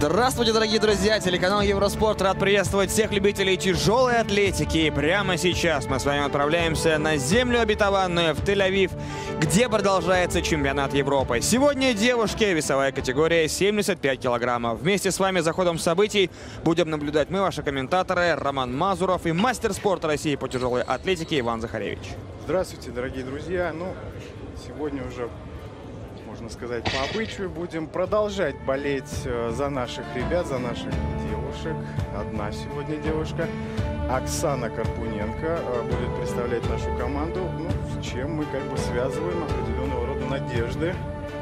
Здравствуйте, дорогие друзья! Телеканал Евроспорт рад приветствовать всех любителей тяжелой атлетики. И прямо сейчас мы с вами отправляемся на землю обетованную, в Тель-Авив, где продолжается чемпионат Европы. Сегодня девушки, весовая категория 75 килограммов. Вместе с вами за ходом событий будем наблюдать мы, ваши комментаторы, Роман Мазуров и мастер спорта России по тяжелой атлетике Иван Захаревич. Здравствуйте, дорогие друзья! Сегодня уже, можно сказать, по обычаю будем продолжать болеть за наших ребят, за наших девушек. Одна сегодня девушка, Оксана Карпуненко, будет представлять нашу команду, с чем мы связываем определенного рода надежды.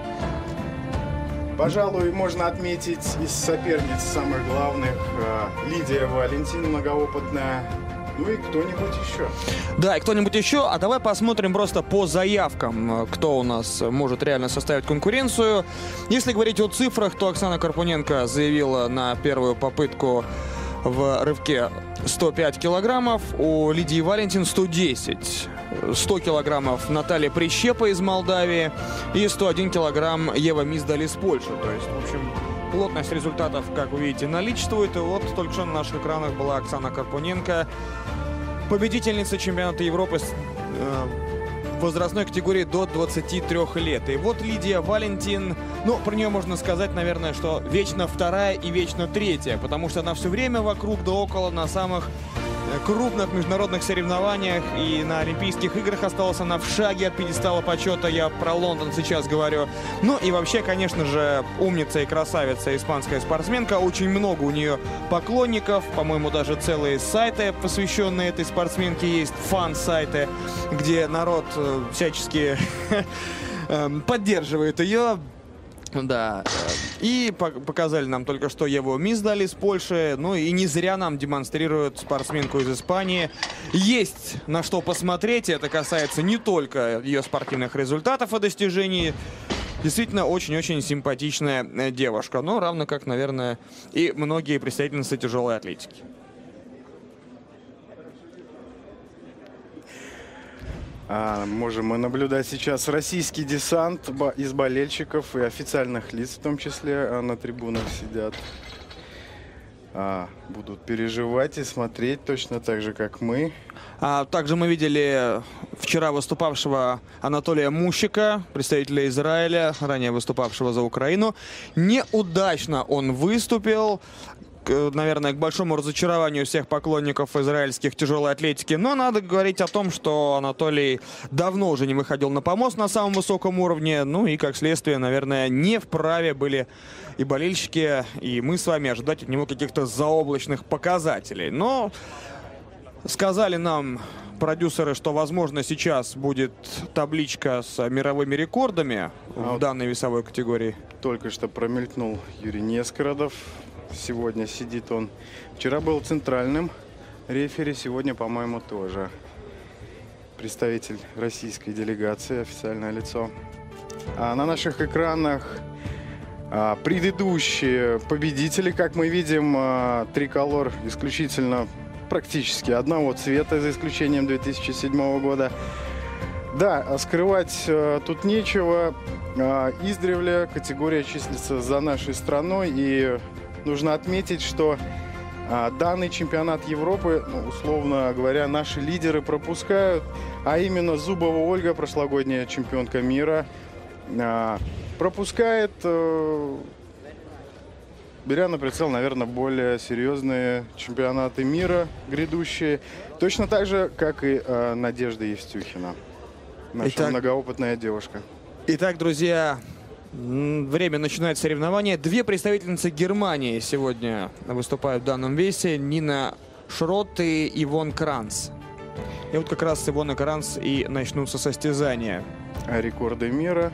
Пожалуй, можно отметить из соперниц самых главных Лидия Валентин, многоопытная. И кто-нибудь еще. Да, и кто-нибудь еще. А давай посмотрим просто по заявкам, кто у нас может реально составить конкуренцию. Если говорить о цифрах, то Оксана Карпуненко заявила на первую попытку в рывке 105 килограммов, у Лидии Валентин 110. 100 килограммов Наталья Прищепа из Молдавии и 101 килограмм Ева Миздаль из Польши. То есть, в общем, плотность результатов, как вы видите, наличествует. И вот только что на наших экранах была Оксана Карпуненко, победительница чемпионата Европы в возрастной категории до 23 лет. И вот Лидия Валентин, про нее можно сказать, наверное, что вечно вторая и вечно третья, потому что она все время вокруг да около на самых крупных международных соревнованиях и на Олимпийских играх осталась она в шаге от пьедестала почета. Я про Лондон сейчас говорю. И вообще, конечно же, умница и красавица, испанская спортсменка. Очень много у нее поклонников. По-моему, даже целые сайты, посвященные этой спортсменке, есть фан-сайты, где народ всячески поддерживает ее. Да, и показали нам только что Еву Миздаль из Польши. И не зря нам демонстрируют спортсменку из Испании. Есть на что посмотреть. Это касается не только ее спортивных результатов и достижений. Действительно, очень-очень симпатичная девушка. Равно как, наверное, и многие представительницы тяжелой атлетики. Можем мы наблюдать сейчас российский десант из болельщиков и официальных лиц, в том числе, на трибунах сидят. Будут переживать и смотреть точно так же, как мы. Также мы видели вчера выступавшего Анатолия Мущика, представителя Израиля, ранее выступавшего за Украину. Неудачно он выступил, наверное, к большому разочарованию всех поклонников израильских тяжелой атлетики. Но надо говорить о том, что Анатолий давно уже не выходил на помост на самом высоком уровне. И, как следствие, наверное, не вправе были и болельщики, и мы с вами ожидать от него каких-то заоблачных показателей. Но сказали нам продюсеры, что, возможно, сейчас будет табличка с мировыми рекордами в данной весовой категории. Только что промелькнул Юрий Нескородов. Сегодня сидит он. Вчера был центральным рефери, сегодня, по-моему, тоже представитель российской делегации, официальное лицо. На наших экранах предыдущие победители, как мы видим, триколор исключительно практически одного цвета, за исключением 2007 года. Да, скрывать тут нечего. Издревле категория числится за нашей страной, и нужно отметить, что данный чемпионат Европы, условно говоря, наши лидеры пропускают, а именно Зубова Ольга, прошлогодняя чемпионка мира, пропускает, беря на прицел, наверное, более серьезные чемпионаты мира грядущие, точно так же, как и Надежда Евстюхина, наша многоопытная девушка. Итак, друзья, время начинает соревнования. Две представительницы Германии сегодня выступают в данном весе. Нина Шрот и Ивон Кранц. И вот как раз с Ивоной Кранц и начнутся состязания. Рекорды мира.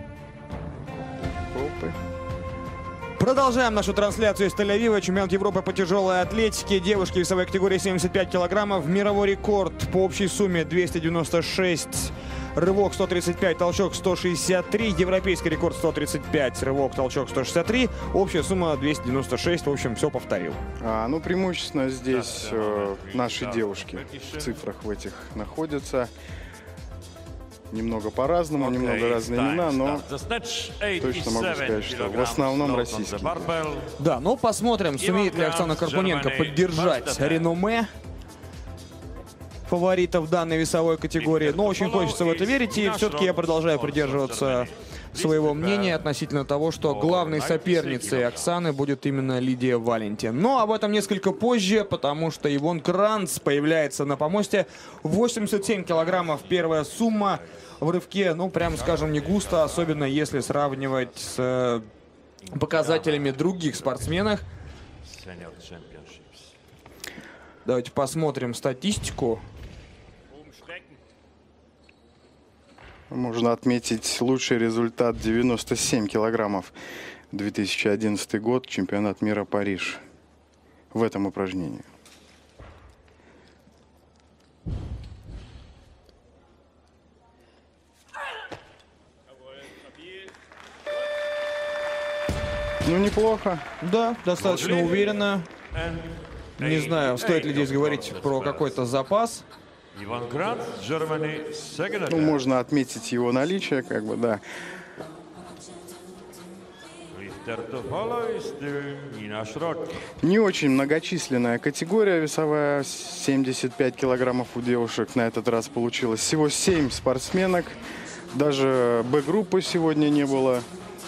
Продолжаем нашу трансляцию из Тель-Авива. Чемпионат Европы по тяжелой атлетике. Девушки весовой категории 75 килограммов. Мировой рекорд по общей сумме 296. Рывок 135, толчок 163. Европейский рекорд 135, рывок, толчок 163. Общая сумма 296. В общем, все повторил. Преимущественно здесь наши девушки в цифрах в этих находятся. немного по-разному, немного разные имена, но точно могу сказать, что в основном российские. Да, ну посмотрим, сумеет ли Оксана Карпуненко поддержать реноме фаворитов данной весовой категории. Но очень хочется в это верить, и все-таки я продолжаю придерживаться своего мнения относительно того, что главной соперницей Оксаны будет именно Лидия Валентин. Но об этом несколько позже, потому что Ивонн Кранц появляется на помосте. 87 килограммов первая сумма в рывке, ну, прямо скажем, не густо, особенно если сравнивать с показателями других спортсменов. Давайте посмотрим статистику. Можно отметить лучший результат: 97 килограммов. 2011 год, чемпионат мира Париж. В этом упражнении. Ну, неплохо. Да, достаточно уверенно. Не знаю, стоит ли здесь говорить про какой-то запас. Ну, можно отметить его наличие, как бы, да. Не очень многочисленная категория весовая, 75 килограммов у девушек на этот раз получилось. Всего 7 спортсменок, даже Б-группы сегодня не было.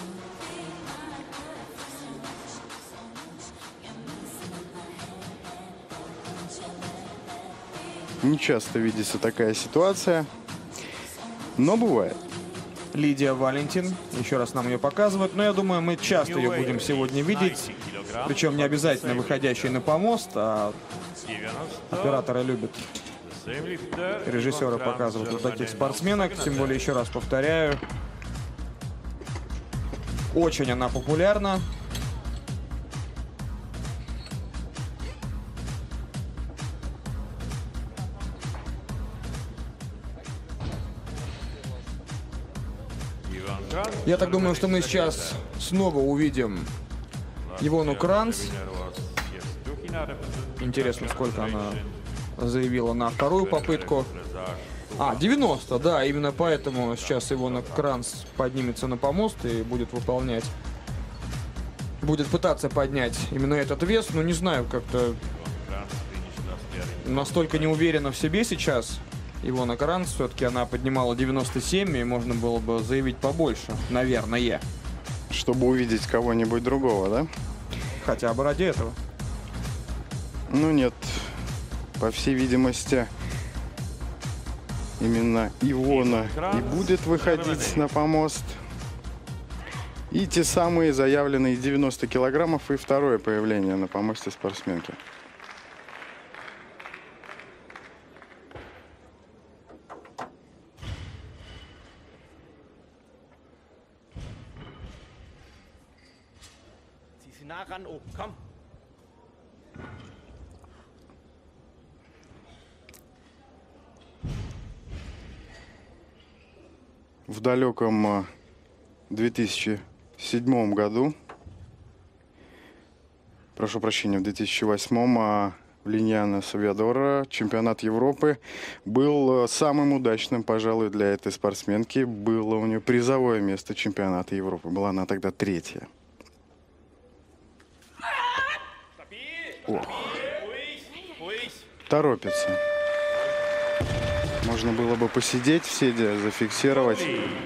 Не часто видится такая ситуация, но бывает. Лидия Валентин, еще раз нам ее показывают, но я думаю, мы часто ее будем сегодня видеть, причем не обязательно выходящей на помост, а операторы любят, режиссеры показывают вот таких спортсменок, тем более, еще раз повторяю, очень она популярна. Я так думаю, что мы сейчас снова увидим Ивонну Кранц. Интересно, сколько она заявила на вторую попытку. 90, да, именно поэтому сейчас Ивонна Кранц поднимется на помост и будет выполнять, будет пытаться поднять именно этот вес, но не знаю, как-то настолько не уверена в себе сейчас. Ивонна Кранц, все-таки она поднимала 97, и можно было бы заявить побольше, наверное. Чтобы увидеть кого-нибудь другого, да? Хотя бы ради этого. Ну нет, по всей видимости, именно Ивонна и будет выходить на помост. И те самые заявленные 90 килограммов и второе появление на помосте спортсменки. В далеком 2007 году, прошу прощения, в 2008 в Линьяно Савьядора чемпионат Европы был самым удачным, пожалуй, для этой спортсменки. Было у нее призовое место чемпионата Европы. Была она тогда третья. О. Торопится. Можно было бы посидеть, сидя, зафиксировать.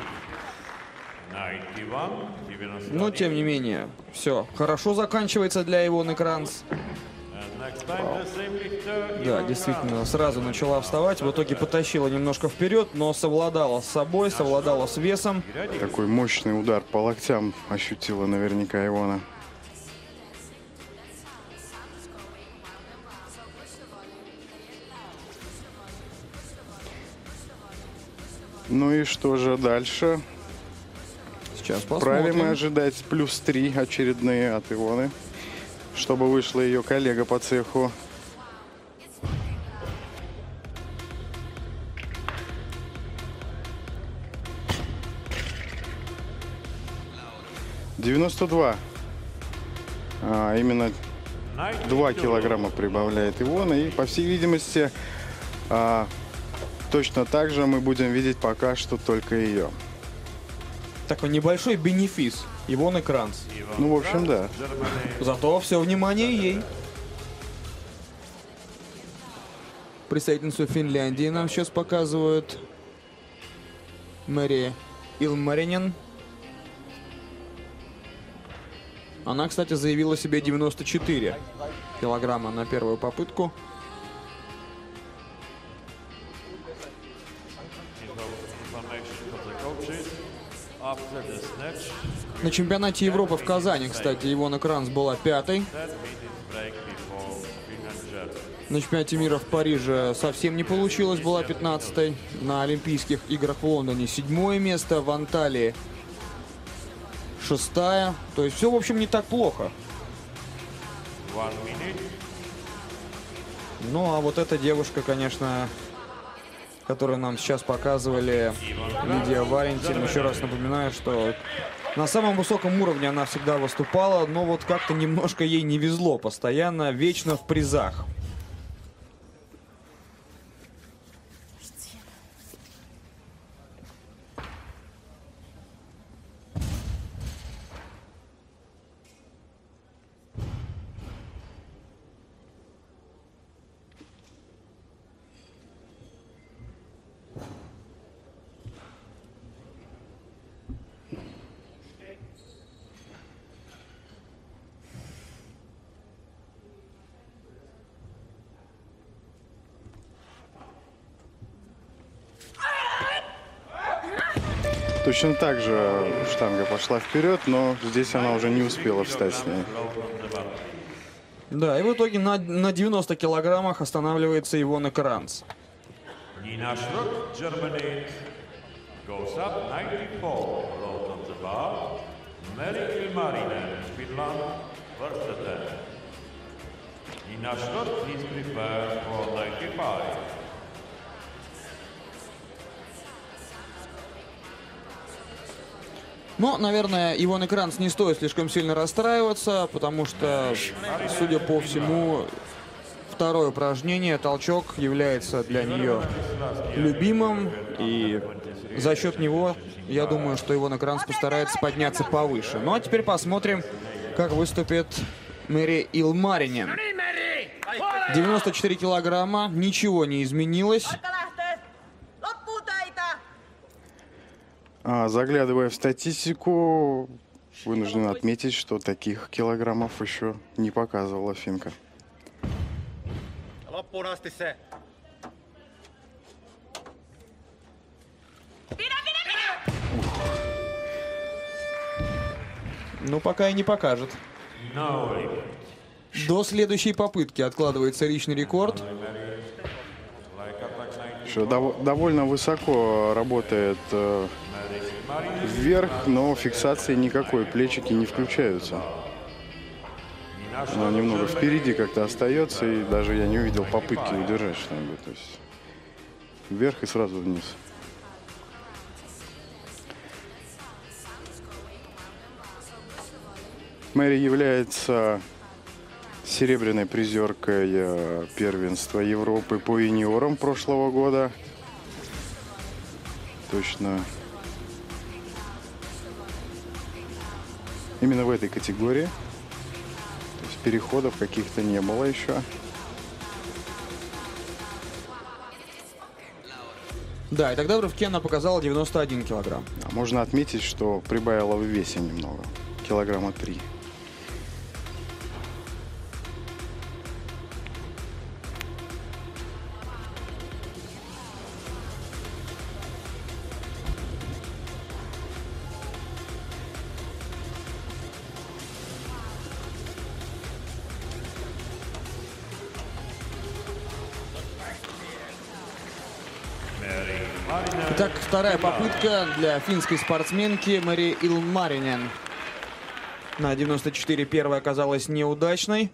Но, тем не менее, все хорошо заканчивается для Ивонны Кранц. Да, действительно, сразу начала вставать, в итоге потащила немножко вперед, но совладала с собой, совладала с весом. Такой мощный удар по локтям ощутила наверняка Ивонна. Ну и что же дальше? Сейчас посмотрим. Вправе мы ожидать +3 очередные от Ивонны, чтобы вышла ее коллега по цеху. «92». Именно 2 килограмма прибавляет Ивонна. И, по всей видимости, точно так же мы будем видеть пока что только ее. Такой небольшой бенефис. Ивоны Кранц. Ну, в общем, да. Зато все внимание ей. Представительницу Финляндии нам сейчас показывают. Мэри Илмаринен. Она, кстати, заявила себе 94 килограмма на первую попытку. На чемпионате Европы в Казани, кстати, Ивона Кранц была 5-й. На чемпионате мира в Париже совсем не получилось, была 15-й. На Олимпийских играх в Лондоне 7-е место, в Анталии 6-я. То есть все, в общем, не так плохо. Ну, а вот эта девушка, конечно, которую нам сейчас показывали, Лидия Варентин, еще раз напоминаю, что на самом высоком уровне она всегда выступала, но вот как-то немножко ей не везло, постоянно, вечно в призах. Точно так же штанга пошла вперед, но здесь она уже не успела встать с ней. Да, и в итоге на 90 килограммах останавливается Ивона Кранц. Nina Schruck, Germany, goes up 94, rolled on the bar. Meri Ilmarinen, Finland, first attempt. Nina Schruck, please prepare for 95. Но, наверное, Ивоне Кранц не стоит слишком сильно расстраиваться, потому что, судя по всему, второе упражнение, толчок, является для нее любимым. И за счет него, я думаю, что Ивона Кранц постарается подняться повыше. Ну а теперь посмотрим, как выступит Мэри Илмаринен. 94 килограмма, ничего не изменилось. Заглядывая в статистику, вынужден отметить, что таких килограммов еще не показывала финка. Ну, пока и не покажет. До следующей попытки откладывается личный рекорд. Что довольно высоко работает вверх, но фиксации никакой, плечики не включаются. Она немного впереди как-то остается, и даже я не увидел попытки удержать что-нибудь. То есть вверх и сразу вниз. Мэри является серебряной призеркой первенства Европы по юниорам прошлого года. Точно. Именно в этой категории. То есть переходов каких-то не было еще. Да, и тогда в рывке она показала 91 килограмм. Можно отметить, что прибавила в весе немного. Килограмма 3. Итак, вторая попытка для финской спортсменки Мэри Илмаринен. На 94 первая оказалась неудачной.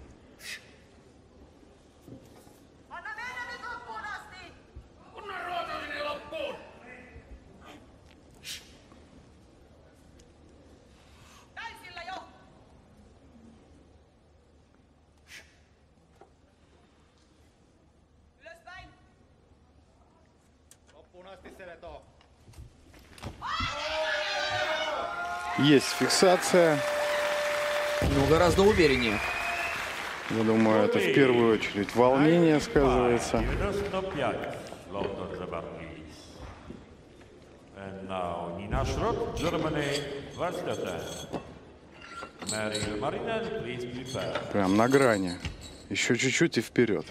Есть фиксация. Ну, гораздо увереннее. Я думаю, это в первую очередь волнение сказывается. 95 Lothar Zabarkis. And now Nina Schrott, Germany, first attempt. Mary Ilmarinen, please prepare. Прям на грани. Еще чуть-чуть и вперед.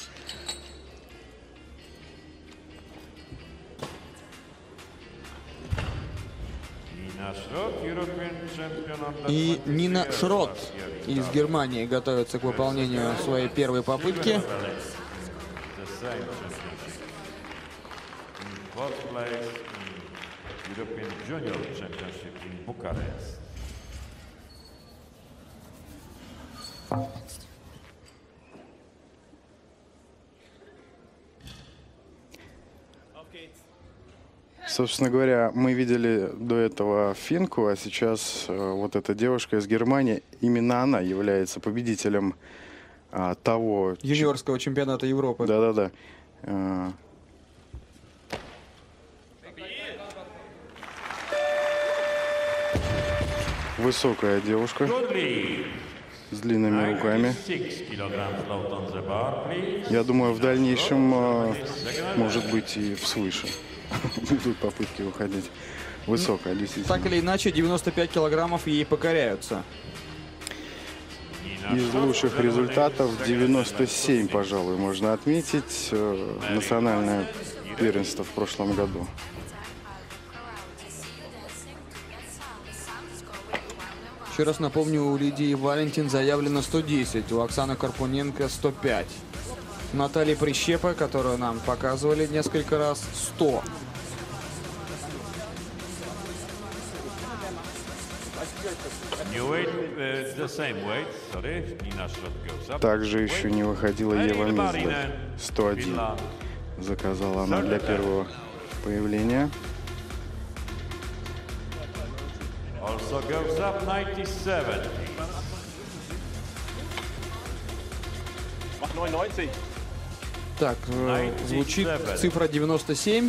Nina Schrott, European champion under И 23 Нина Шрот last year. из Германии готовится к выполнению своей первой попытки. The same championship. In fourth place in European Junior Championship in Bucharest. Собственно говоря, мы видели до этого финку, а сейчас вот эта девушка из Германии, именно она является победителем того... Юниорского чемпионата Европы. Да-да-да. Высокая девушка Good lead. с длинными руками. 96 kilograms load on the bar, please. Я думаю, в дальнейшем, может быть, и свыше будут попытки выходить. Высокая, действительно. Так или иначе, 95 килограммов ей покоряются. Из лучших результатов 97, пожалуй, можно отметить. Национальное первенство в прошлом году. Еще раз напомню, у Лидии Валентин заявлено 110, у Оксаны Карпуненко 105. Натальи Прищепа, которую нам показывали несколько раз, 100. New weight, the same weight, sorry. Nina Schrott goes up. Также еще не выходила Ева Мизлер. 101 заказала она для первого появления. Also goes up 97. Так, звучит цифра 97.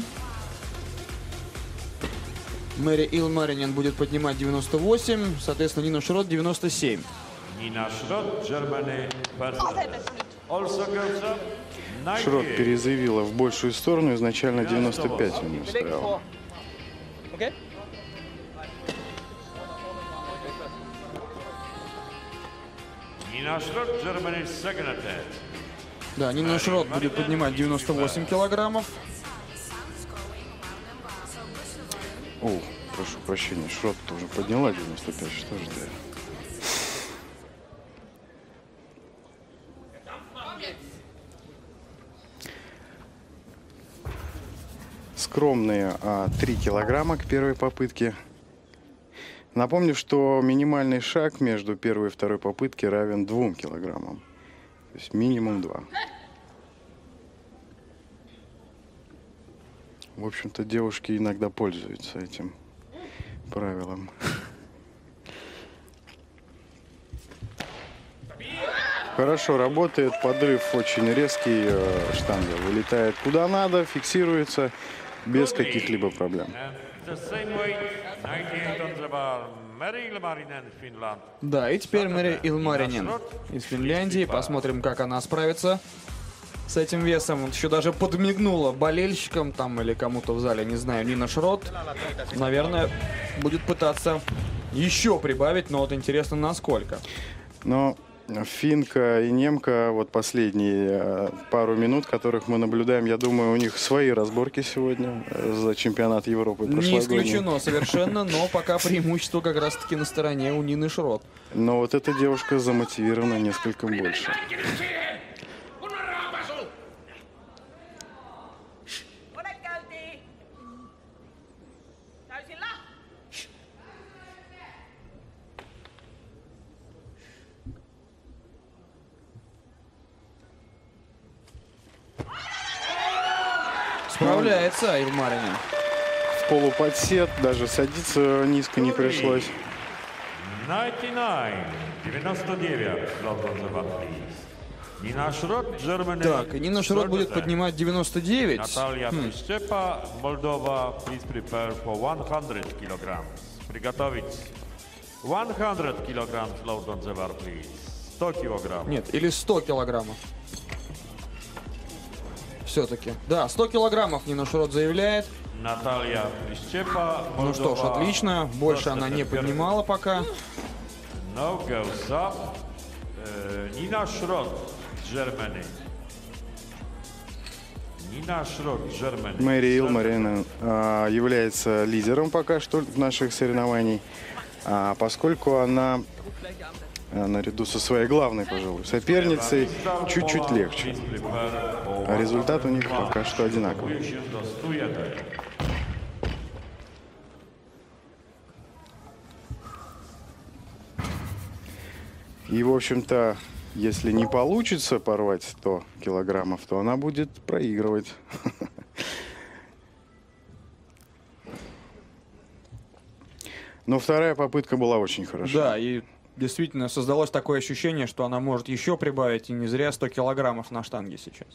Мэри Илмаринен будет поднимать 98, соответственно, Нина Шрот 97. Nina Schrott, Germany, first attempt. Also goes up 90. Шрот перезаявила в большую сторону, изначально 95 у нее стоял. Nina Schrott, Germany, second attempt. Да, Нина Шрот будет поднимать 98 килограммов. О, прошу прощения, Шрот тоже подняла 95, что же ты? Скромные 3 килограмма к первой попытке. Напомню, что минимальный шаг между первой и второй попытки равен 2 килограммам. То есть минимум 2. В общем-то, девушки иногда пользуются этим правилом. Хорошо работает, подрыв очень резкий, штанга вылетает куда надо, фиксируется без каких-либо проблем. And the same weight, 98 on the bar. Mary Ilmarinen, Finland. Да, и теперь Мэри Илмаринен из Финляндии. Посмотрим, как она справится с этим весом. Вот еще даже подмигнула болельщикам там или кому-то в зале, не знаю, Нина Шрот. Наверное, будет пытаться еще прибавить, но вот интересно, насколько. Но финка и немка, вот последние пару минут, которых мы наблюдаем, я думаю, у них свои разборки сегодня за чемпионат Европы Не прошлогодний. исключено совершенно, но пока преимущество как раз-таки на стороне у Нины Шрот. Но вот эта девушка замотивирована несколько больше. Справляется Илмаринен. В полуподсед, даже садиться низко не пришлось. 99, load on the bar, please. Nina Schrott, Germany. Так, и Нина Шрот будет поднимать 99. Natalia Przyczepa, Moldova. Please prepare for 100 kilograms. Приготовить 100 kilograms load on the bar, please. 100 килограмм. Нет, или 100 килограммов. Все-таки. Да, 100 килограммов Нина Шрот заявляет. Natalia Przyczepa, Moldova. Ну что ж, отлично. Больше она не поднимала пока. No goes up. Nina Schrott, Germany. Nina Schrott, Germany. Мэри Илмаринен является лидером пока что в наших соревнованиях, поскольку она наряду со своей главной, пожалуй, соперницей чуть-чуть легче. А результат у них пока что одинаковый. И, в общем-то, если не получится порвать 100 килограммов, то она будет проигрывать. Но вторая попытка была очень хороша. Да, и действительно создалось такое ощущение, что она может еще прибавить, и не зря 100 килограммов на штанге сейчас.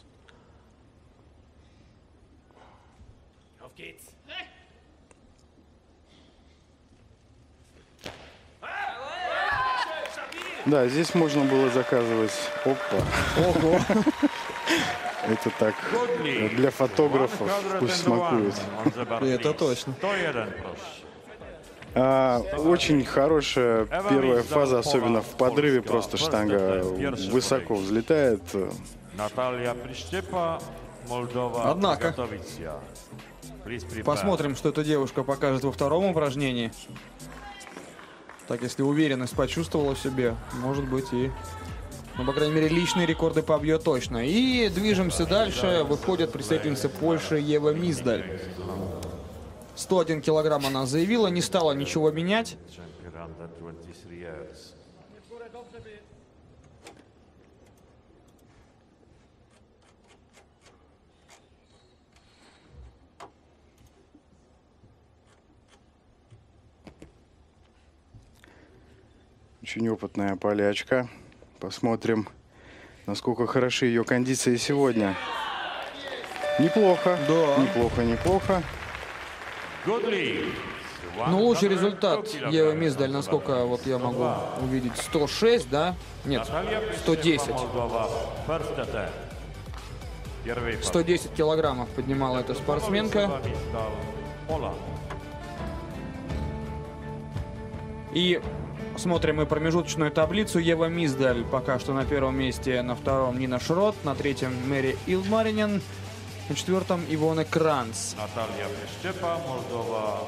Да, здесь можно было заказывать. Опа. Ого! Это так, для фотографов пусть смакует. Это точно. 101, прошу. Очень хорошая первая фаза, особенно в подрыве, просто штанга высоко взлетает. Natalia Przyczepa, Moldova. Однако. Готовиться. Please prepare. Посмотрим, что эта девушка покажет во втором упражнении. Так, если уверенность почувствовала в себе, может быть и, ну, по крайней мере, личные рекорды побьет точно. И движемся дальше. Выходит представительница Польши Ева Миздаль. 101 килограмм она заявила, не стала ничего менять. Champion under 23 years. Очень опытная полячка. Посмотрим, насколько хороши ее кондиции сегодня. Неплохо. Да. Неплохо, неплохо. Goodly. Ну, лучший результат Евы Миздаль, насколько вот я могу увидеть, 106, да? Нет, 110. 110 килограммов поднимала эта спортсменка. И смотрим мы промежуточную таблицу. Ева Миздаль пока что на первом месте, на втором Нина Шрот, на третьем Мэри Илмаринен, на четвертом Ивоне Кранц. Natalia Przyczepa, Moldova.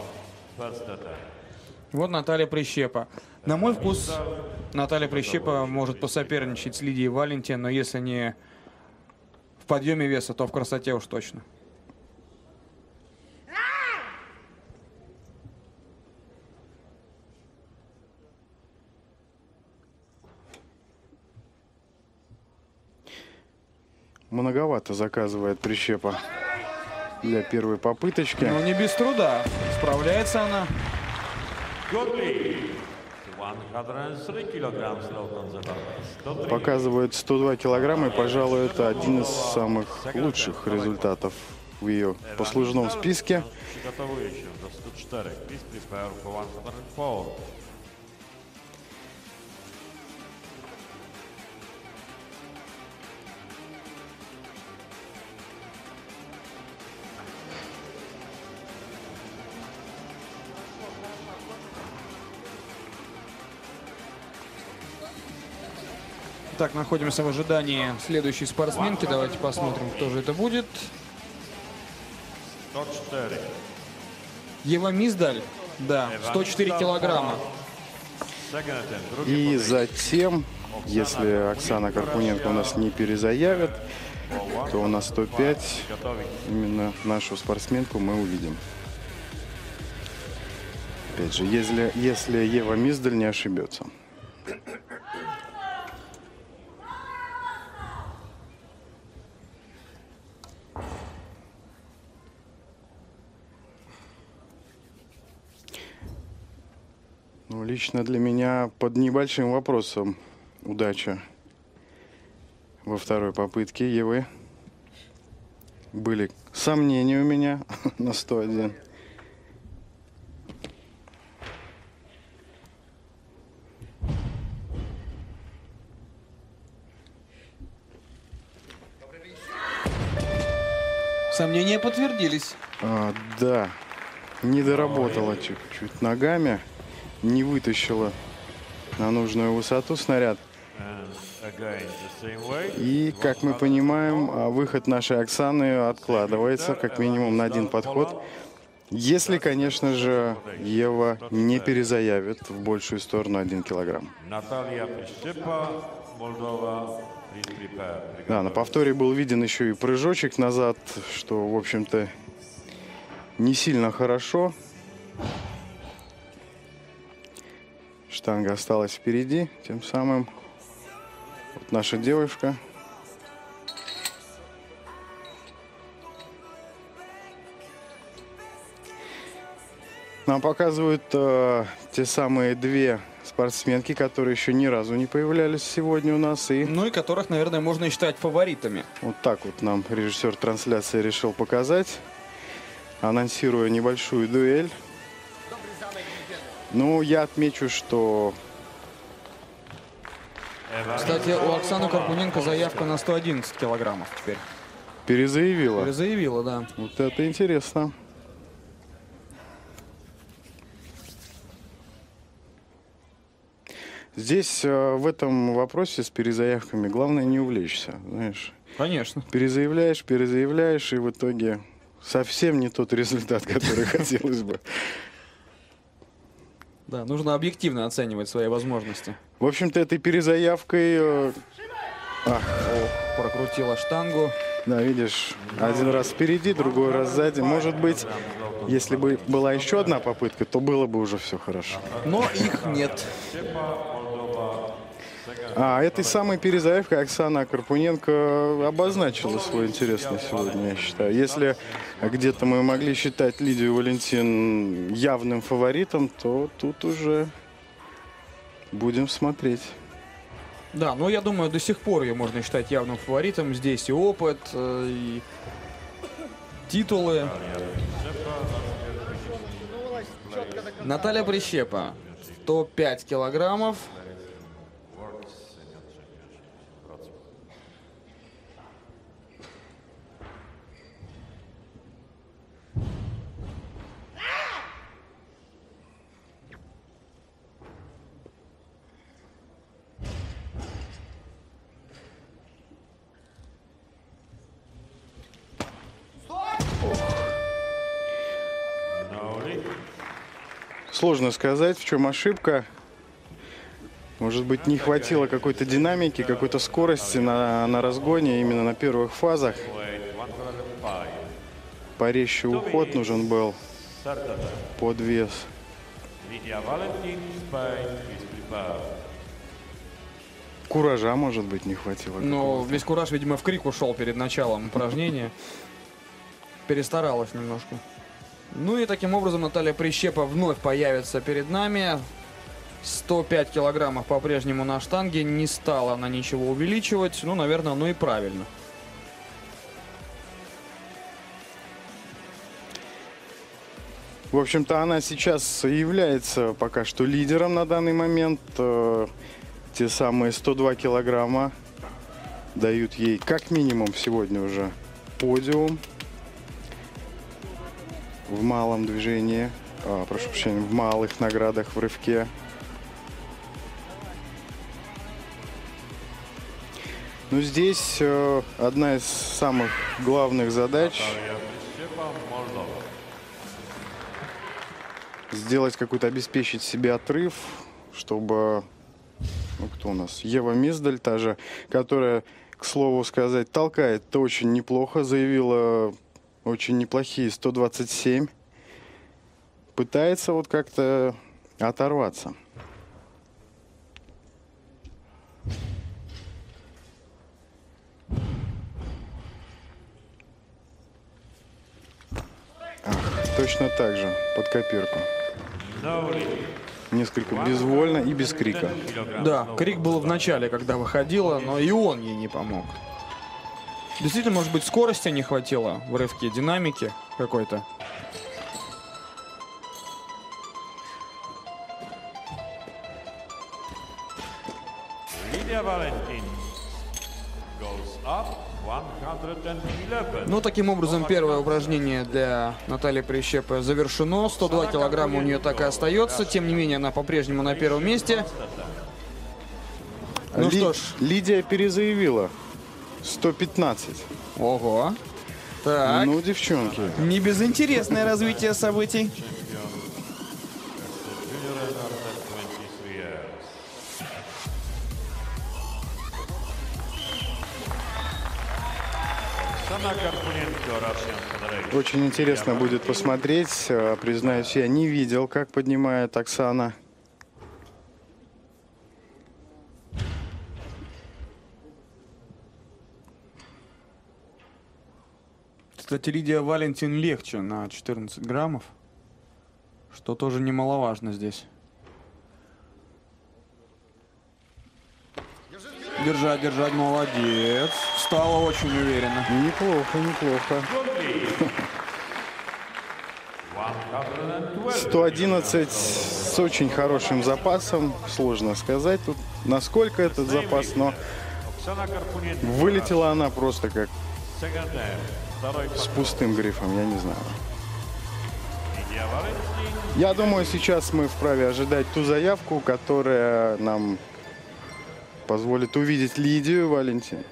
Вот Наталья Прищепа. На мой вкус, Наталья Прищепа может посоперничать с Лидией Валентин, но если не в подъеме веса, то в красоте уж точно. Многовато заказывает Прищепа для первой попыточки. Но не без труда. Справляется она. Goodly. 103 kilograms load on the bar. 103. Показывает 102 килограмма, и, пожалуй, это один из самых лучших результатов в ее послужном списке. Przygotowuje się do 104. Please prepare for 104. Так, находимся в ожидании следующей спортсменки. Давайте посмотрим, кто же это будет. 104. Ева Миздаль. Да, 104 килограмма. Second attempt. И затем, если Оксана Карпуненко у нас не перезаявит, то на 105 именно нашу спортсменку мы увидим. Опять же, если Ева Миздаль не ошибется. Ну, лично для меня под небольшим вопросом удача в во второй попытке Евы. Были сомнения у меня на 101. Сомнения подтвердились. Да, не доработала чуть-чуть ногами, не вытащила на нужную высоту снаряд. И, как мы понимаем, выход нашей Оксаны откладывается как минимум на один подход. Если, конечно же, Ева не перезаявит в большую сторону 1 килограмм. Natalia Прищепа, Молдова, Да, на повторе был виден еще и прыжочек назад, что, в общем-то, не сильно хорошо. Штанга осталась впереди, тем самым вот наша девушка. Нам показывают те самые две спортсменки, которые еще ни разу не появлялись сегодня у нас. И Ну и которых, наверное, можно считать фаворитами. вот так вот нам режиссер трансляции решил показать, анонсируя небольшую дуэль. Ну, я отмечу, что Кстати, у Оксаны Карпуненко заявка на 111 килограммов теперь. перезаявила. Заявила, да. Вот это интересно. Здесь в этом вопросе с перезаявками главное не увлечься, знаешь. Конечно. Перезаявляешь, и в итоге совсем не тот результат, который хотелось бы. Да, нужно объективно оценивать свои возможности. В общем-то, этой перезаявкой, Прокрутила штангу. да, видишь, один раз впереди, другой раз сзади. Может быть, если бы была еще одна попытка, то было бы уже все хорошо. Но их нет. А этой самой перезаявкой Оксана Карпуненко обозначила свой интерес на сегодня, я считаю. Если где-то мы могли считать Лидию Валентин явным фаворитом, то тут уже будем смотреть. Да, но я думаю, до сих пор ее можно считать явным фаворитом. Здесь и опыт, и титулы. Наталья Прищепа, 105 килограммов. Сложно сказать, в чем ошибка. Может быть, не хватило какой-то динамики, какой-то скорости на разгоне именно на первых фазах. Порезче уход нужен был под вес. Куража, может быть, не хватило. Но весь кураж, видимо, в крик ушел перед началом упражнения. Перестаралась немножко. Ну и таким образом Наталья Прищепа вновь появится перед нами. 105 килограммов по-прежнему на штанге. Не стала она ничего увеличивать. Ну, наверное, оно и правильно. В общем-то, она сейчас является пока что лидером на данный момент. Те самые 102 килограмма дают ей как минимум сегодня уже подиум в малом движении, прошу прощения, в малых наградах в рывке. Но здесь одна из самых главных задач сделать какой-то, обеспечить себе отрыв, чтобы, ну, кто у нас, Ева Миздаль, та же, которая, к слову сказать, толкает очень неплохо, заявила очень неплохие 127, пытается вот как-то оторваться. Точно так же, под копирку. несколько безвольно и без крика. Да, крик был в начале, когда выходила, но и он ей не помог. Действительно, может быть, скорости не хватило в рывке, динамики какой-то. Lydia Valentin goes up 111. Ну, таким образом, первое упражнение для Натальи Прищепы завершено. 102 килограмма у нее так и остается. Тем не менее, она по-прежнему на первом месте. Ну что ж. Лидия перезаявила. 115. Ого. Так. Ну, девчонки. Не безинтересное развитие событий. Очень интересно будет посмотреть. Признаюсь, я не видел, как поднимает Оксана. Кстати, Лидия Валентин легче на 14 граммов, что тоже немаловажно здесь. Держать, держать, молодец. Встала очень уверенно. Неплохо, неплохо. 111 с очень хорошим запасом. Сложно сказать тут, насколько этот запас, но вылетела она просто как с пустым грифом, я не знаю. Я думаю, сейчас мы вправе ожидать ту заявку, которая нам позволит увидеть Лидию Валентин.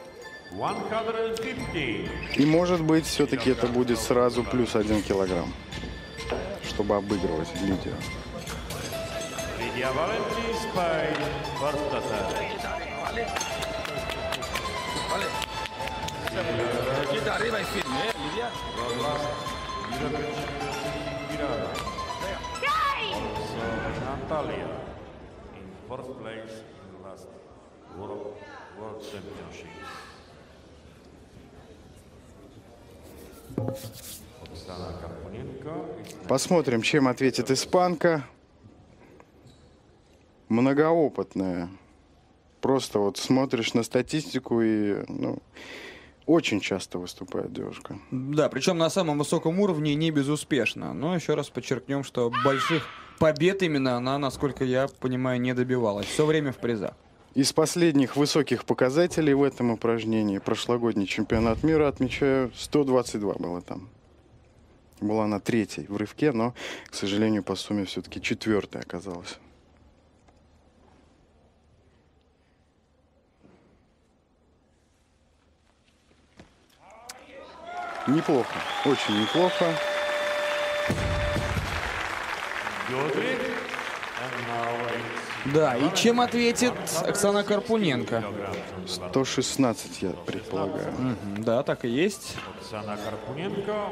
И, может быть, все-таки это будет сразу плюс 1 килограмм, чтобы обыгрывать Лидию. Lydia Valentin Spain, Barstata. Natalia in fourth place in last World Championships. Оксана Карпуненко. Посмотрим, чем ответит испанка. Многоопытная. Просто вот смотришь на статистику и, ну, очень часто выступает девушка. Да, причем на самом высоком уровне не безуспешно. Но еще раз подчеркнем, что больших побед именно она, насколько я понимаю, не добивалась. Все время в призах. Из последних высоких показателей в этом упражнении прошлогодний чемпионат мира, отмечаю, 122 было там. Была она третьей в рывке, но, к сожалению, по сумме все-таки четвертая оказалась. Неплохо, очень неплохо. Да, и чем ответит Оксана Карпуненко? 116, я предполагаю. Да, так и есть. Оксана Карпуненко.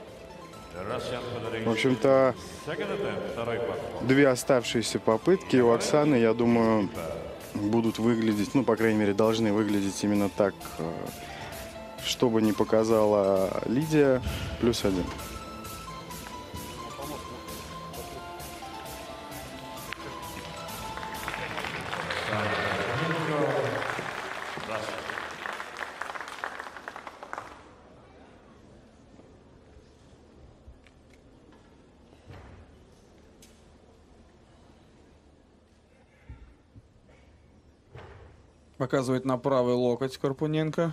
В общем-то, две оставшиеся попытки у Оксаны, я думаю, будут выглядеть, ну, по крайней мере, должны выглядеть именно так, что бы ни показала Лидия, плюс 1. Показывает на правый локоть Карпуненко.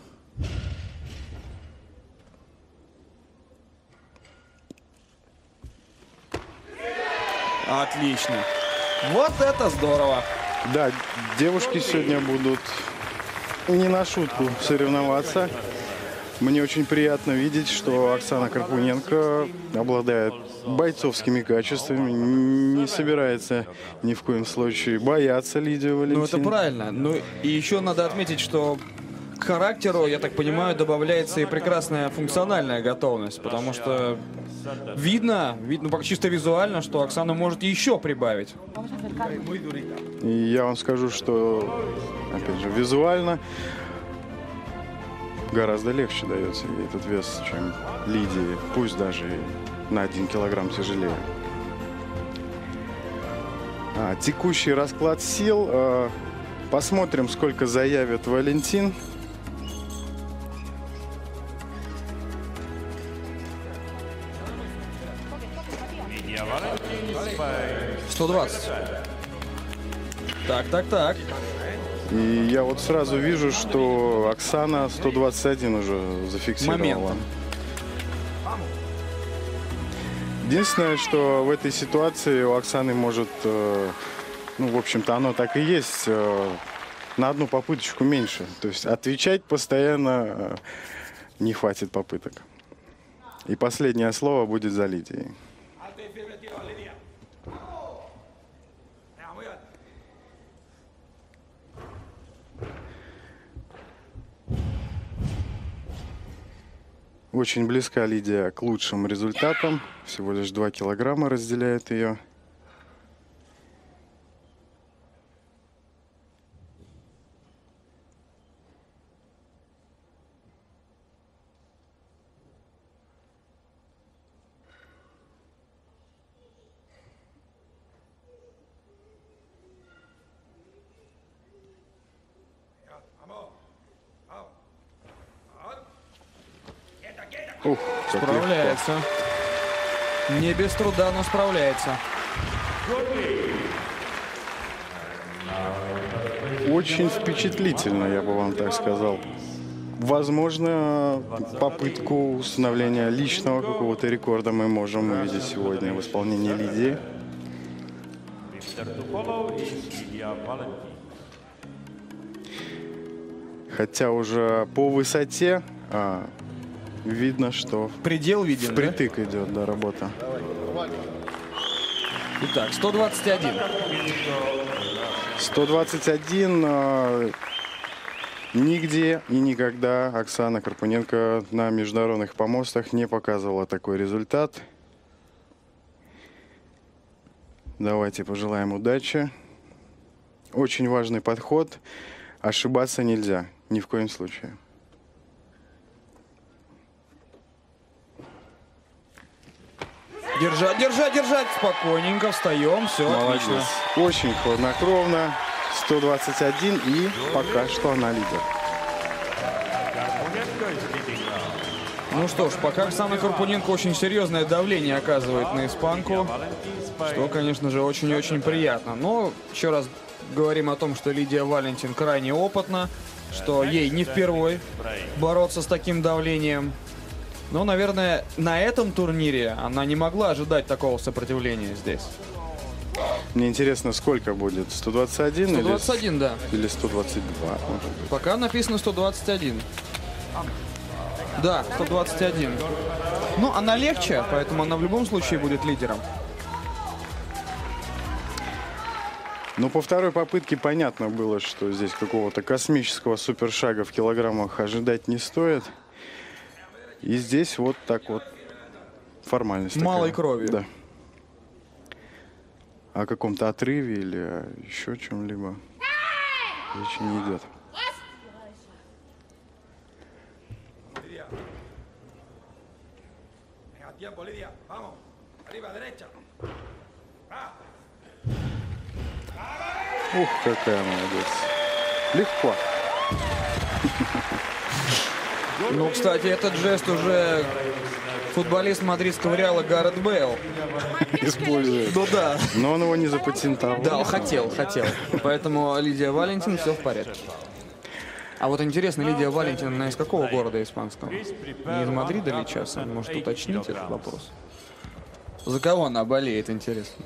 Отлично. Вот это здорово. Да, девушки сегодня будут не на шутку соревноваться. Мне очень приятно видеть, что Оксана Карпуненко обладает бойцовскими качествами, не собирается ни в коем случае бояться Лидию Валентин. Ну, это правильно. Ну, и еще надо отметить, что к характеру, я так понимаю, добавляется и прекрасная функциональная готовность, потому что видно чисто визуально, что Оксана может еще прибавить. И я вам скажу, что, опять же, визуально гораздо легче дается ей этот вес, чем Лидии, пусть даже и на 1 килограмм тяжелее. Текущий расклад сил. Посмотрим, сколько заявит Валентин. Lidia Valentin, Spain. 120. Так. И я вот сразу вижу, что Оксана 121 уже зафиксировала. Моментом. Единственное, что в этой ситуации у Оксаны может, ну, в общем-то, оно так и есть, на одну попыточку меньше. То есть отвечать постоянно не хватит попыток. И последнее слово будет за Лидией. Очень близка Лидия к лучшим результатам. Всего лишь 2 килограмма разделяет ее. Ух, как Справляется. Не без труда, но справляется. легко. Очень впечатлительно, я бы вам так сказал. Возможно, попытку установления личного какого-то рекорда мы можем увидеть сегодня в исполнении Лидии. Хотя уже по высоте видно, что Предел виден, впритык идет, да, работа. Итак, 121. 121. Нигде и никогда Оксана Карпуненко на международных помостах не показывала такой результат. Давайте пожелаем удачи. Очень важный подход. Ошибаться нельзя. Ни в коем случае. Держать, держать, держать. Спокойненько встаем. Все отлично. Молодец. Очень хладнокровно. 121, и пока что она лидер. Ну что ж, пока Оксана Карпуненко очень серьезное давление оказывает на испанку, что, конечно же, очень и очень приятно. Но еще раз говорим о том, что Лидия Валентин крайне опытна, что ей не впервой бороться с таким давлением. Но, наверное, на этом турнире она не могла ожидать такого сопротивления здесь. Мне интересно, сколько будет? 121, 121, да. Или 122, может быть. Пока написано 121. Да, 121. Ну, она легче, поэтому она в любом случае будет лидером. Ну, по второй попытке понятно было, что здесь какого-то космического супершага в килограммах ожидать не стоит. И здесь вот так вот формальность. Малой такая. кровью. Да. О каком-то отрыве или еще чем-либо речи не идет. Ух, какая молодец. Легко. Ну, кстати, этот жест уже футболист мадридского Реала Гарет Бейл Использует. Ну да. Но он его не запатентовал. Да, хотел. Поэтому Лидия Валентин, все в порядке. А вот интересно, Лидия Валентин, она из какого города испанского? Не из Мадрида ли часом? Может, уточнить этот вопрос? За кого она болеет, интересно?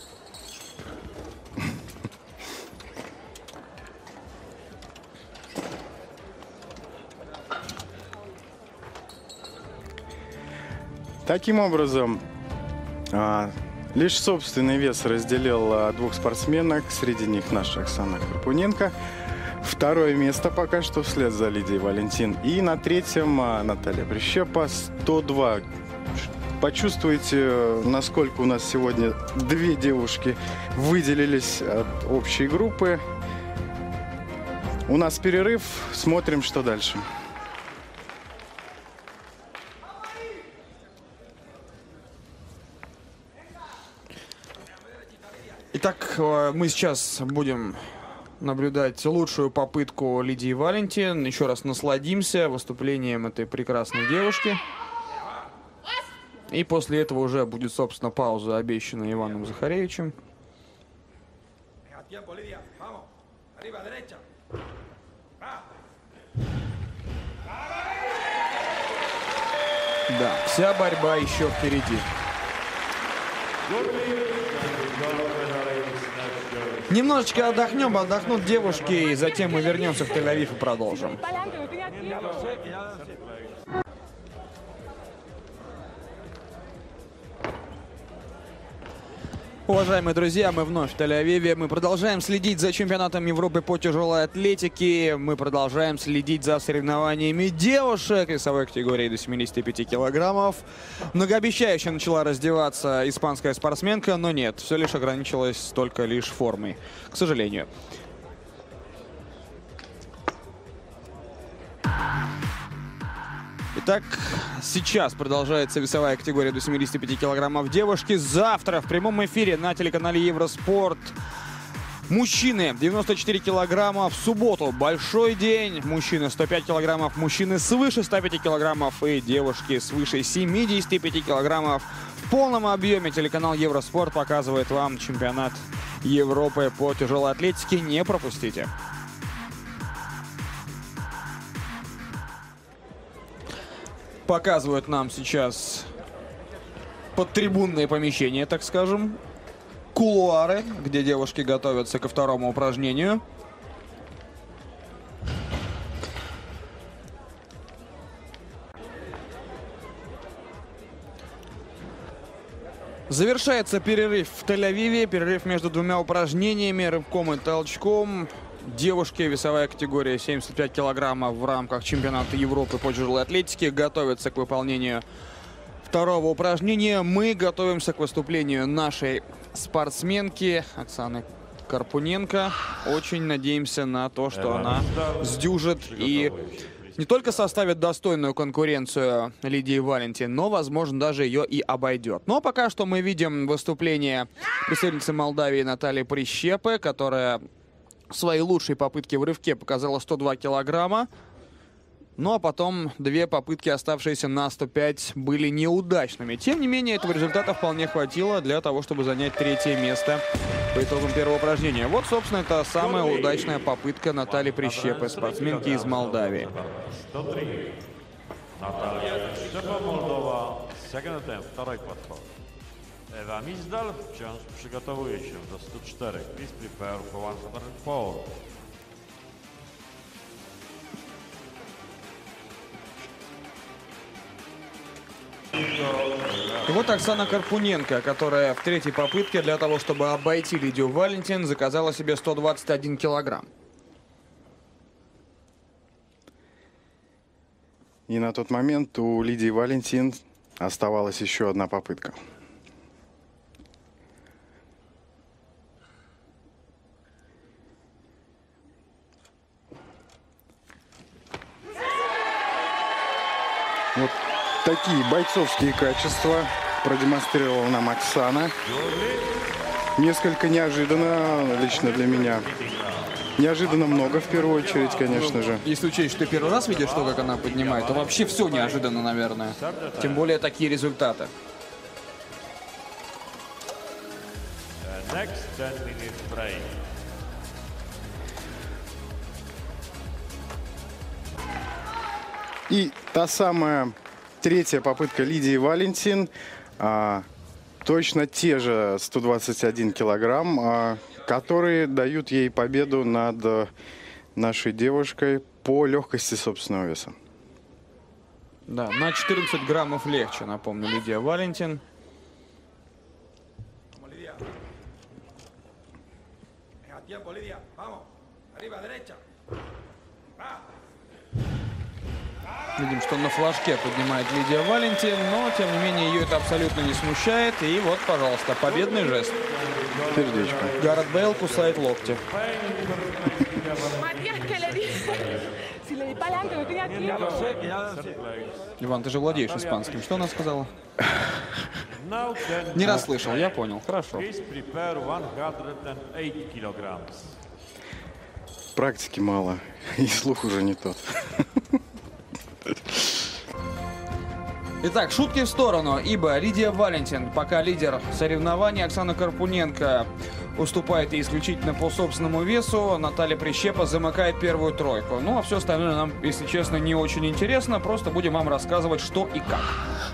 Таким образом, лишь собственный вес разделил двух спортсменок, среди них наша Оксана Карпуненко. Второе место пока что вслед за Лидией Валентин. И на третьем Наталья Прищепа, 102. Почувствуйте, насколько у нас сегодня две девушки выделились от общей группы. У нас перерыв, смотрим, что дальше. Итак, мы сейчас будем наблюдать лучшую попытку Лидии Валентин. Еще раз насладимся выступлением этой прекрасной девушки. И после этого уже будет, собственно, пауза, обещанная Иваном Захаревичем. Да, вся борьба еще впереди. Немножечко отдохнут девушки, и затем мы вернемся в Тель-Авив и продолжим. Уважаемые друзья, мы вновь в Тель-Авиве. Мы продолжаем следить за чемпионатом Европы по тяжелой атлетике. Мы продолжаем следить за соревнованиями девушек весовой категории до 75 килограммов. Многообещающе начала раздеваться испанская спортсменка, но нет, все лишь ограничилось только лишь формой, к сожалению. Итак, сейчас продолжается весовая категория до 75 килограммов девушки. Завтра в прямом эфире на телеканале Евроспорт мужчины 94 килограмма. В субботу большой день. Мужчины 105 килограммов, мужчины свыше 105 килограммов и девушки свыше 75 килограммов. В полном объеме телеканал Евроспорт показывает вам чемпионат Европы по тяжелой атлетике. Не пропустите. Показывают нам сейчас подтрибунные помещения, так скажем. Кулуары, где девушки готовятся ко второму упражнению. Завершается перерыв в Тель-Авиве. Перерыв между двумя упражнениями, рывком и толчком. Девушки, весовая категория 75 килограммов в рамках чемпионата Европы по тяжелой атлетике, готовятся к выполнению второго упражнения. Мы готовимся к выступлению нашей спортсменки Оксаны Карпуненко. Очень надеемся на то, что она сдюжит и не только составит достойную конкуренцию Лидии Валентин, но, возможно, даже ее и обойдет. Но пока что мы видим выступление представительницы Молдавии Натальи Прищепы, которая в своей лучшей попытке в рывке показала 102 килограмма. Ну а потом две попытки, оставшиеся на 105, были неудачными. Тем не менее, этого результата вполне хватило для того, чтобы занять третье место по итогам первого упражнения. Вот, собственно, это самая удачная попытка Натальи Прищепы, спортсменки из Молдавии. Natalia Szczepa, Mołdowa, segmentem wtorek podchod. Ewa Mizdal wciąż przygotowuje się do 104. Please prepare for 104. И вот Оксана Карпуненко, которая в третьей попытке для того, чтобы обойти Лидию Валентин, заказала себе 121 килограмм. И на тот момент у Лидии Валентин оставалась еще одна попытка. Вот такие бойцовские качества продемонстрировала нам Оксана. Несколько неожиданно, лично для меня. Неожиданно много, в первую очередь, конечно же. Если учесть, что ты первый раз видишь то, как она поднимает, то вообще все неожиданно, наверное. Тем более такие результаты. Next 10-minute break. И та самая третья попытка Лидии Валентин. Точно те же 121 килограмм, которые дают ей победу над нашей девушкой по легкости собственного веса. Да, на 14 граммов легче, напомню, Лидия Валентин. Видим, что на флажке поднимает Лидия Валентин, но, тем не менее, ее это абсолютно не смущает. И вот, пожалуйста, победный жест. Сердечко. Гарет Бейл кусает локти. Иван, ты же владеешь испанским. Что она сказала? Now then, Не расслышал, я понял. Хорошо. please prepare 108 kilograms. Практики мало, и слух уже не тот. Итак, шутки в сторону, ибо Лидия Валентин пока лидер соревнований, Оксана Карпуненко уступает ей исключительно по собственному весу, Наталья Прищепа замыкает первую тройку. Ну, а все остальное нам, если честно, не очень интересно, просто будем вам рассказывать, что и как.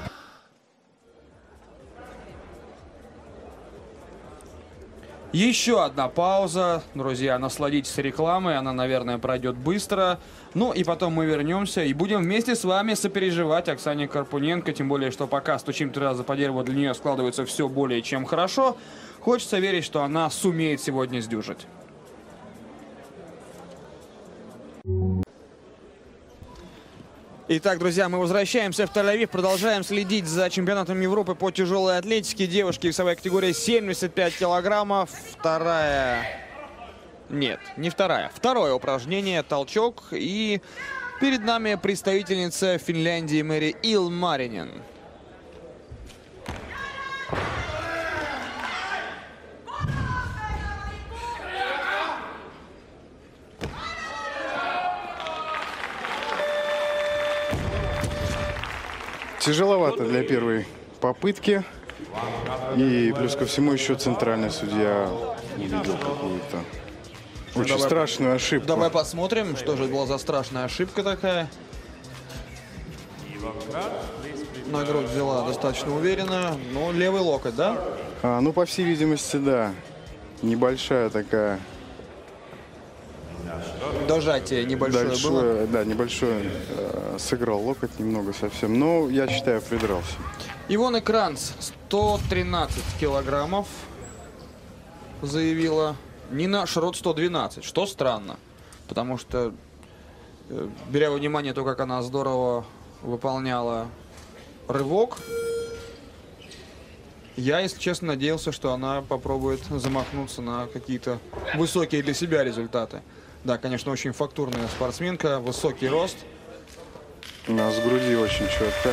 Еще одна пауза. Друзья, насладитесь рекламой. Она, наверное, пройдет быстро. Ну и потом мы вернемся и будем вместе с вами сопереживать Оксане Карпуненко. Тем более, что пока стучим 3 раза по дереву, для нее складывается все более чем хорошо. Хочется верить, что она сумеет сегодня сдюжить. Итак, друзья, мы возвращаемся в Тель-Авив, продолжаем следить за чемпионатом Европы по тяжелой атлетике. Девушки, весовая категория 75 килограммов. Второе упражнение, толчок. И перед нами представительница Финляндии Мэри Илмаринен. Тяжеловато для первой попытки. И плюс ко всему еще центральный судья увидел какую-то очень страшную ошибку. Давай посмотрим, что же была за страшная ошибка такая. На грудь взяла достаточно уверенно, но левый локоть, да? Ну, по всей видимости, да. Небольшая такая... Дожатие небольшое было. Да, небольшое. Сыграл локоть немного совсем. Но, я считаю, придрался. Ивона Кранц, 113 килограммов, заявила. Нина Шрот 112, что странно. Потому что, беря во внимание то, как она здорово выполняла рывок, я, если честно, надеялся, что она попробует замахнуться на какие-то высокие для себя результаты. Да, конечно, очень фактурная спортсменка, высокий рост. У нас с груди очень четко.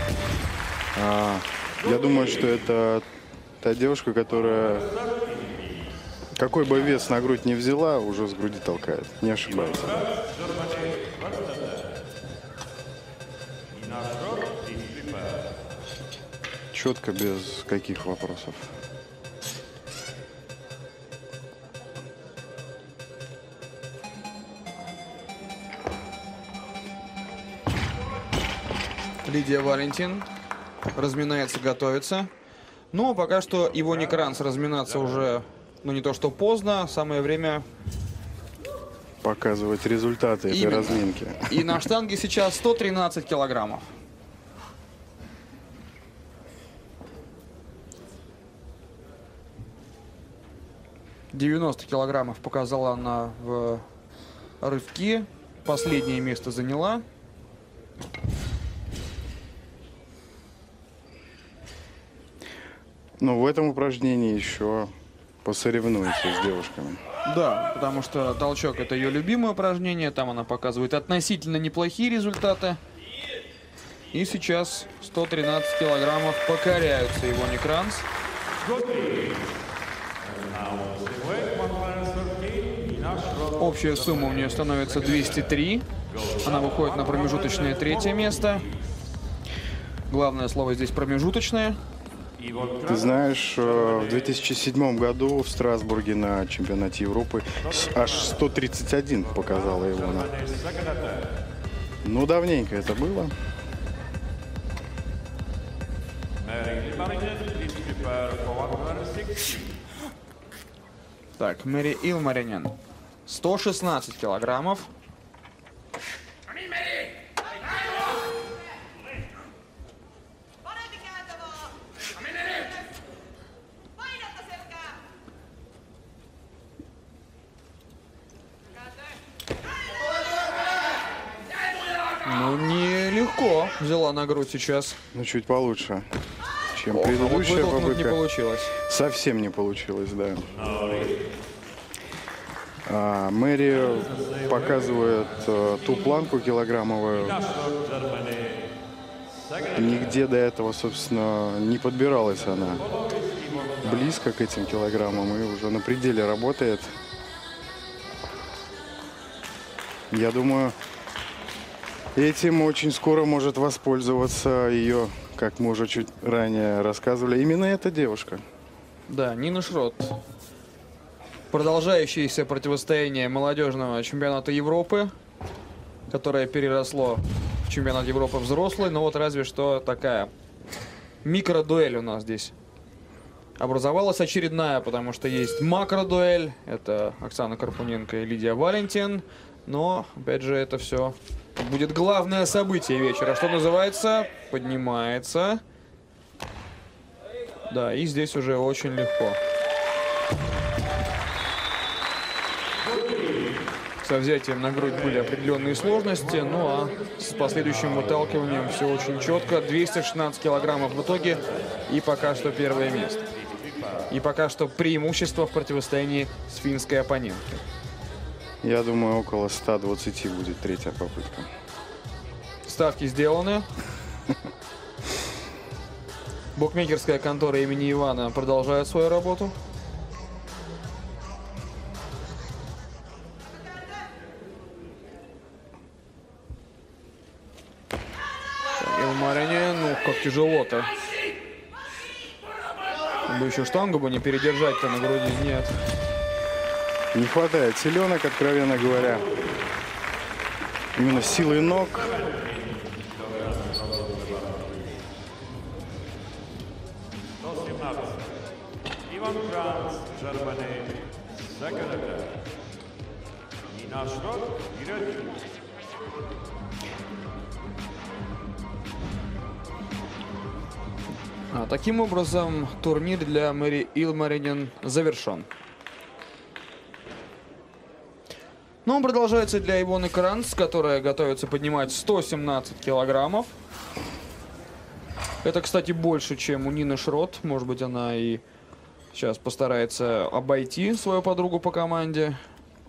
Я думаю, что это та девушка, которая, какой бы вес на грудь не взяла, уже с груди толкает. Не ошибается. Четко, без каких вопросов. Лидия Валентин разминается, готовится. Ну, пока что Ивоне Кранц разминаться уже, ну, не то что поздно, самое время показывать результаты этой разминки. И на штанге сейчас 113 килограммов. «90 килограммов показала она в рывке. Последнее место заняла. Ну, в этом упражнении еще посоревнуется с девушками. Да, потому что толчок — это ее любимое упражнение. Там она показывает относительно неплохие результаты. И сейчас 113 килограммов покоряются Ивоне Кранц. Общая сумма у нее становится 203. Она выходит на промежуточное 3-е место. Главное слово здесь промежуточное. Ты знаешь, в 2007 году в Страсбурге на чемпионате Европы аж 131 показала Ивона. Ну, давненько это было. Так, Мэри Илмаринен. 116 килограммов. Ну, нелегко взяла на грудь сейчас. Ну, чуть получше, чем предыдущая попытка. Не получилось. Совсем не получилось, да. Мэри показывает ту планку килограммовую, Нигде до этого, собственно, не подбиралась она близко к этим килограммам и уже на пределе работает. Я думаю, этим очень скоро может воспользоваться ее, как мы уже чуть ранее рассказывали, именно эта девушка. Да, Нина Шрот. Продолжающееся противостояние молодежного чемпионата Европы, которое переросло в чемпионат Европы взрослый, но вот разве что такая микродуэль у нас здесь образовалась очередная, потому что есть макродуэль, это Оксана Карпуненко и Лидия Валентин, но, опять же, это все будет главное событие вечера, что называется, поднимается. Да, и здесь уже очень легко. Со взятием на грудь были определенные сложности, ну а с последующим выталкиванием все очень четко. 216 килограммов в итоге и пока что первое место. И пока что преимущество в противостоянии с финской оппоненткой. Я думаю, около 120 будет третья попытка. Ставки сделаны. Букмекерская контора имени Ивана продолжает свою работу. Марине, ну как тяжело-то. Бы еще штангу бы не передержать-то на груди, нет. Не хватает селенок, откровенно говоря. Именно силы ног. Ivan Kranz, Germany, second. Nina Schrock, Great. Таким образом, турнир для Мэри Илмаринен завершен. Но он продолжается для Ивоны Кранц, которая готовится поднимать 117 килограммов. Это, кстати, больше, чем у Нины Шрот. Может быть, она и сейчас постарается обойти свою подругу по команде.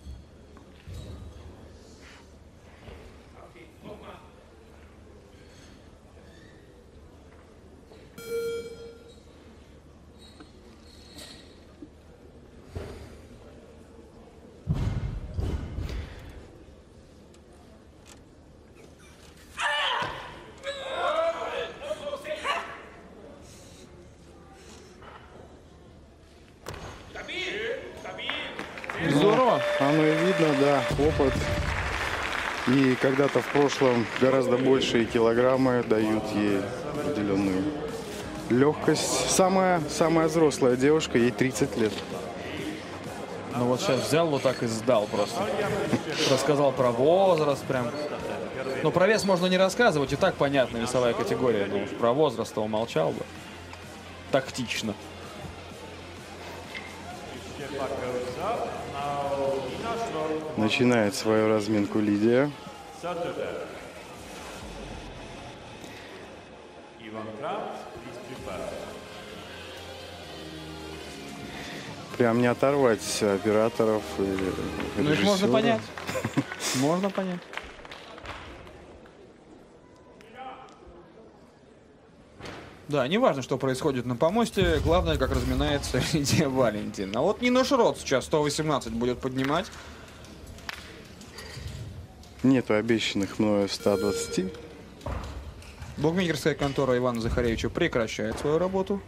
Здорово. Оно и видно, да, опыт. И когда-то в прошлом гораздо большие килограммы дают ей определенную легкость. Самая взрослая девушка, ей 30 лет. Ну вот сейчас взял вот так и сдал просто. Рассказал про возраст прям. Ну про вес можно не рассказывать, и так понятно, весовая категория. Но уж про возраст умолчал бы. Тактично. Начинает свою разминку Лидия. Прям не оторвать операторов и ну их можно понять. Можно понять. Да, не важно, что происходит на помосте, главное, как разминается Лидия Валентин. А вот Нина Шрот сейчас 118 будет поднимать. Нету обещанных мною 120. Букмекерская контора Ивана Захаревича прекращает свою работу.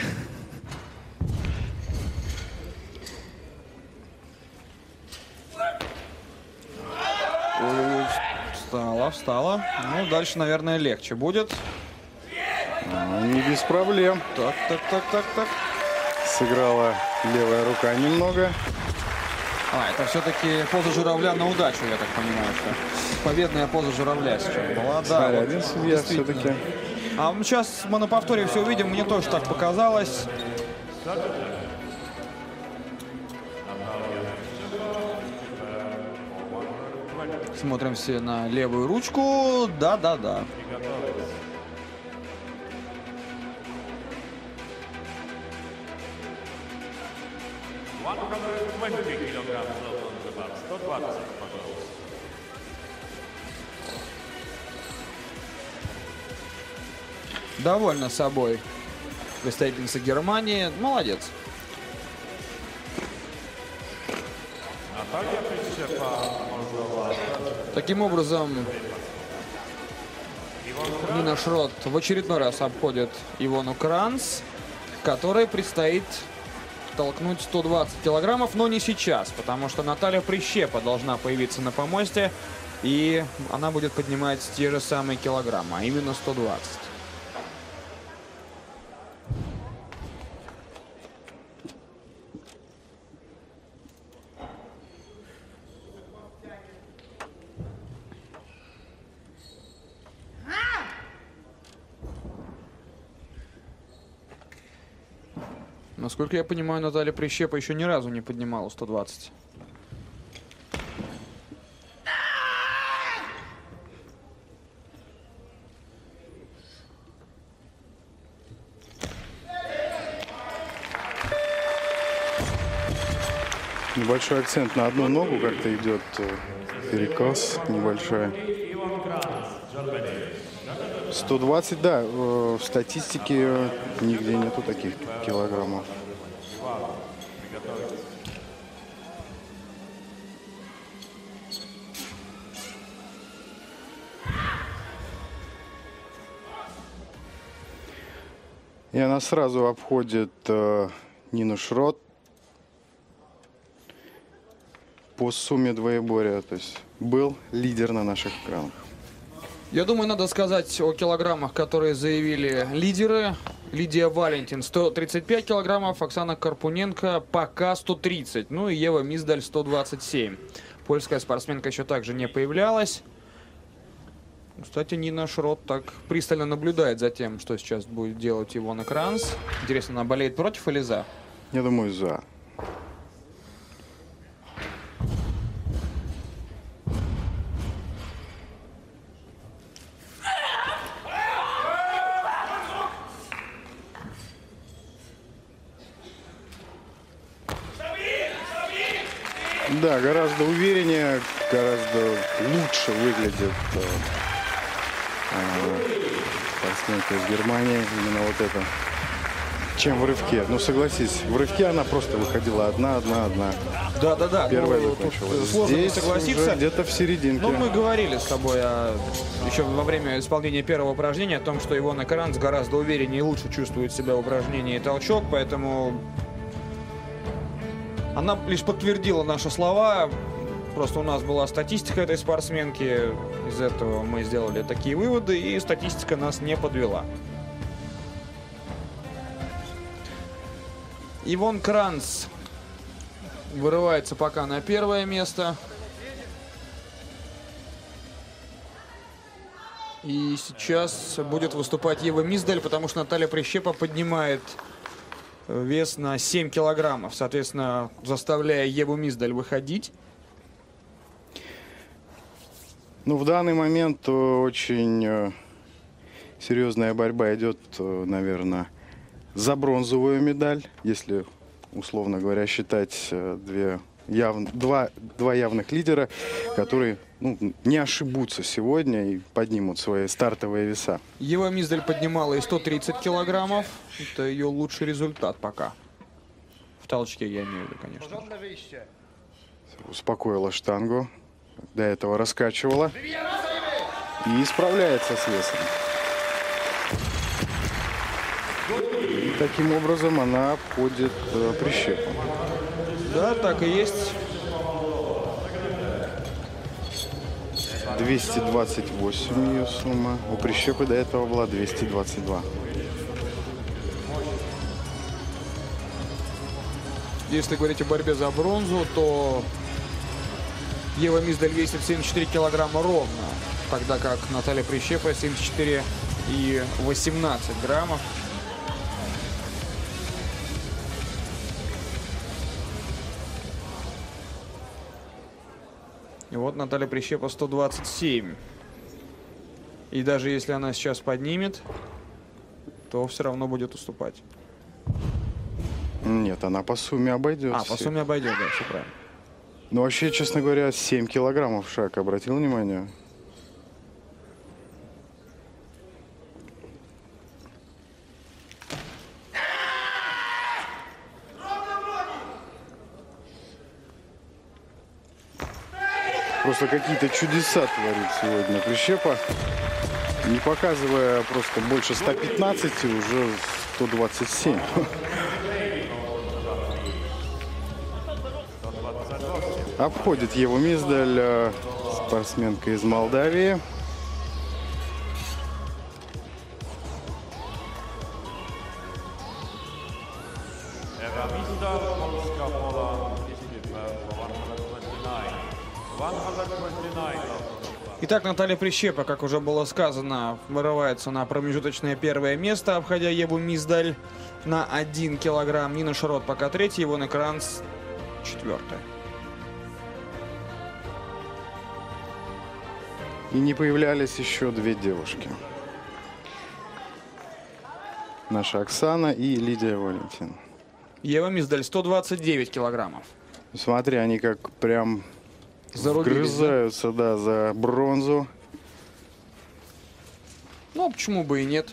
Встала. Ну, дальше, наверное, легче будет. Не без проблем. Так. Сыграла левая рука немного. Это все-таки поза журавля на удачу, я так понимаю, что победная поза журавля сейчас была. Да, вот, один судья все-таки. А сейчас мы на повторе все увидим, мне тоже так показалось. Смотрим все на левую ручку. Да. довольна собой представительница Германии. Молодец. Natalia Przyczepa, Moldova. Таким образом, Нина Шрот в очередной раз обходит Ивону Кранц, которой предстоит толкнуть 120 килограммов, но не сейчас, потому что Наталья Прищепа должна появиться на помосте, и она будет поднимать те же самые килограммы, а именно 120. Насколько я понимаю, Наталья Прищепа еще ни разу не поднимала 120. Небольшой акцент на одну ногу, как-то идет перекос небольшой. 120, да, в статистике нигде нету таких килограммов. И она сразу обходит Нину Шрот по сумме двоеборья. То есть был лидер на наших экранах. Я думаю, надо сказать о килограммах, которые заявили лидеры. Лидия Валентин 135 килограммов, Оксана Карпуненко пока 130, ну и Ева Миздаль 127. Польская спортсменка еще также не появлялась. Кстати, Нина Шрот так пристально наблюдает за тем, что сейчас будет делать Ивона Кранц. Интересно, она болеет против или за? Я думаю, за. Да, гораздо увереннее, гораздо лучше выглядит спортсменка из Германии, именно вот это, чем в рывке. Ну, согласись, в рывке она просто выходила одна. Да. Первая ну, закончила. Сложно не Здесь согласиться. уже где-то в серединке. Ну, мы говорили с тобой еще во время исполнения первого упражнения о том, что Ивона Кранц гораздо увереннее и лучше чувствует себя в упражнении толчок, поэтому она лишь подтвердила наши слова. Просто у нас была статистика этой спортсменки. Из этого мы сделали такие выводы, и статистика нас не подвела. Ивон Кранц вырывается пока на первое место. И сейчас будет выступать Ева Миздаль, потому что Наталья Прищепа поднимает вес на 7 килограммов, соответственно, заставляя Еву Миздаль выходить. Ну, в данный момент очень серьезная борьба идет, наверное, за бронзовую медаль, если, условно говоря, считать два явных лидера, которые не ошибутся сегодня и поднимут свои стартовые веса. Ева Миздаль поднимала и 130 килограммов. Это ее лучший результат пока. В толчке, я имею в виду, конечно. Успокоила штангу. До этого раскачивала. И справляется с весом. И таким образом она обходит Прищепу. Да, так и есть. 228 ее сумма. У Прищепы до этого была 222. Если говорить о борьбе за бронзу, то Ева Миздаль весит 74 килограмма ровно, тогда как Наталья Прищепа 74 и 18 граммов. И вот Наталья Прищепа 127. И даже если она сейчас поднимет, то все равно будет уступать. Нет, она по сумме обойдет. По сумме обойдет, да, все правильно. Ну, вообще, честно говоря, 7 килограммов шаг. Обратил внимание? просто какие-то чудеса творит сегодня Прищепа. Не показывая просто больше 115, уже 127. Обходит Еву Миздаль, спортсменка из Молдавии. Итак, Наталья Прищепа, как уже было сказано, вырывается на промежуточное первое место, обходя Еву Миздаль на 1 килограмм. Нина Шарот пока третья, Ивона Кранц четвертая. И не появлялись еще две девушки. Наша Оксана и Лидия Валентин. Ева Миздаль 129 килограммов. Смотри, они как прям вгрызаются, да, за бронзу. Ну, почему бы и нет?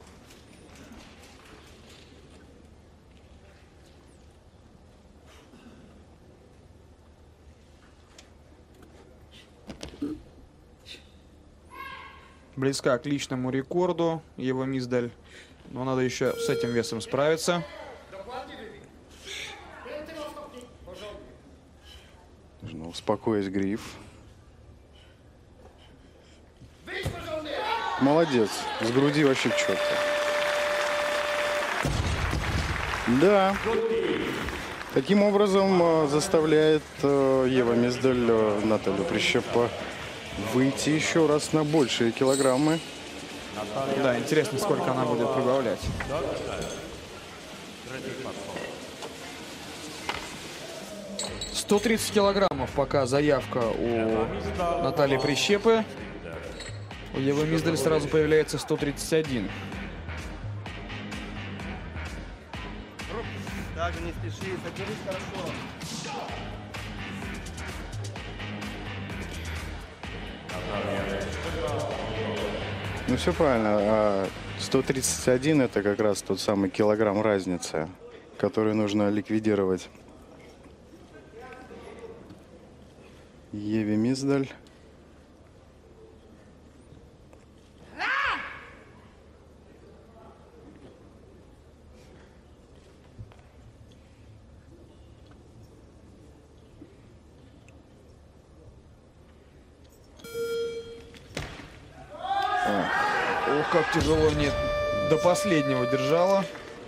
Близка к личному рекорду Ева Миздаль. Но надо еще с этим весом справиться. Нужно успокоить гриф. Молодец. С груди вообще четко. Да. Таким образом заставляет Ева Миздаль Наталью Прищепа выйти еще раз на большие килограммы. Да, интересно, сколько она будет прибавлять. — 130 килограммов пока заявка у Натальи Прищепы. У Евы Миздаль сразу появляется 131. Даже не спеши, садись хорошо. Ну все правильно. 131 это как раз тот самый килограмм разницы, который нужно ликвидировать Еве Миздаль. Ох, как тяжело, нет. До последнего держала.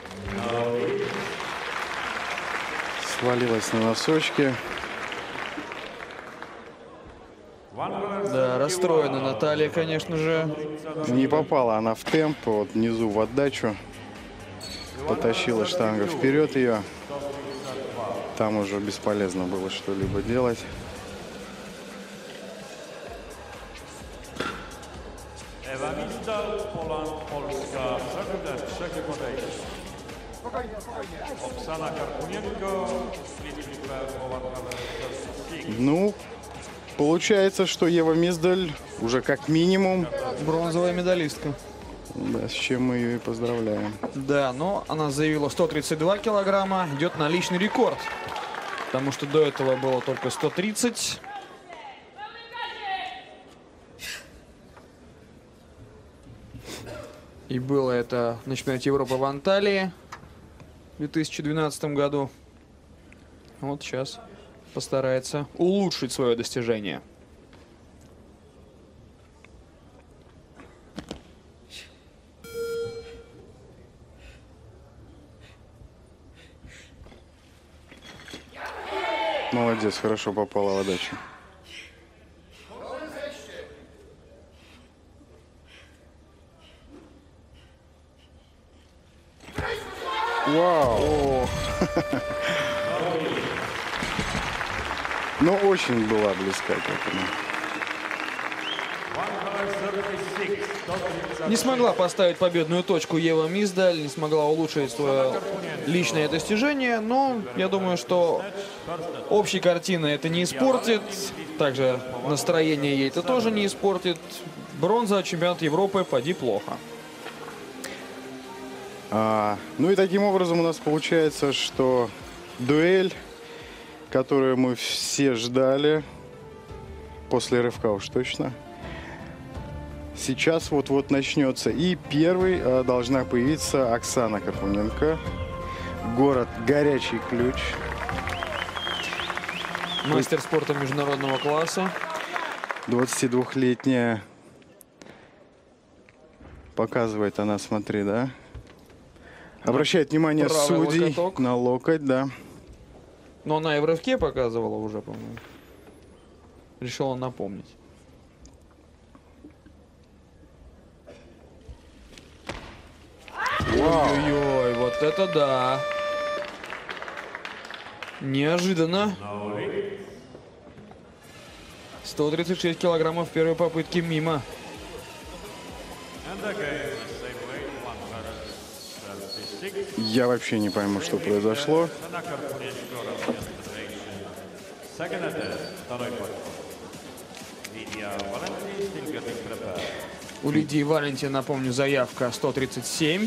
Свалилась на носочки. Да, расстроена Наталья, конечно же. Не попала она в темп, вот внизу в отдачу. Потащила штанга вперед ее. Там уже бесполезно было что-либо делать. Ewa Mizdahl, Poland, Polska, trzecie podejście. Oksana Karpunienko, Ну, получается, что Ева Миздаль уже как минимум, Бронзовая медалистка. да, с чем мы ее и поздравляем. Да, но она заявила 132 килограмма, идет на личный рекорд. Потому что до этого было только 130. И было это на чемпионате Европы в Анталии в 2012 году. Вот сейчас постарается улучшить свое достижение. Молодец, хорошо попала в отдачу. Вау! Ну, очень была близка к этому. Не смогла поставить победную точку Ева Миздаль, не смогла улучшить свое личное достижение, но я думаю, что общей картины это не испортит. Также настроение ей это тоже не испортит. Бронза, чемпионат Европы, поди плохо. Ну и таким образом у нас получается, что дуэль, которую мы все ждали, после рывка уж точно. Сейчас вот-вот начнется. И первый должна появиться Оксана Карпуненко. Город Горячий Ключ. Мастер спорта международного класса. 22-летняя. Показывает она, смотри, да? Обращает внимание правый судей локоток. на локоть, да. Но она и в рывке показывала уже, по-моему. Решила напомнить. Ой-ой-ой, вот это да. Неожиданно. 136 килограммов в первой попытке мимо. And again, the same way, 136. Я вообще не пойму, что произошло. Оксана Карпуненко, Russian Federation. Second attempt, второй подход. Lydia Valenti still getting prepared. У Лидии Валенти, напомню, заявка 137.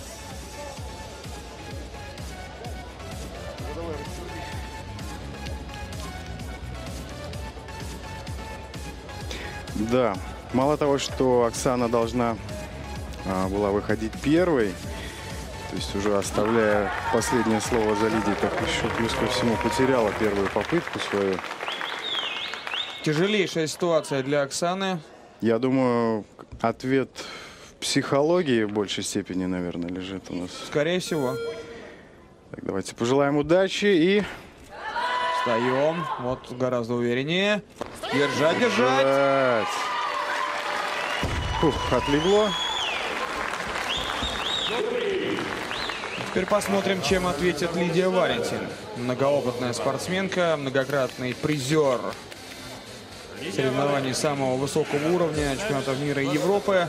Да, мало того, что Оксана должна была выходить первой, то есть уже оставляя последнее слово за Лидией, так еще плюс ко всему потеряла первую попытку свою. Тяжелейшая ситуация для Оксаны. Я думаю, ответ в психологии в большей степени, наверное, лежит у нас. Скорее всего. Так, давайте пожелаем удачи и... Встаем. Вот гораздо увереннее. Держать, держать. Держать. Фух, отлегло. Теперь посмотрим, чем ответит Лидия Валентин. Многоопытная спортсменка, многократный призер соревнований самого высокого уровня, чемпионатов мира и Европы.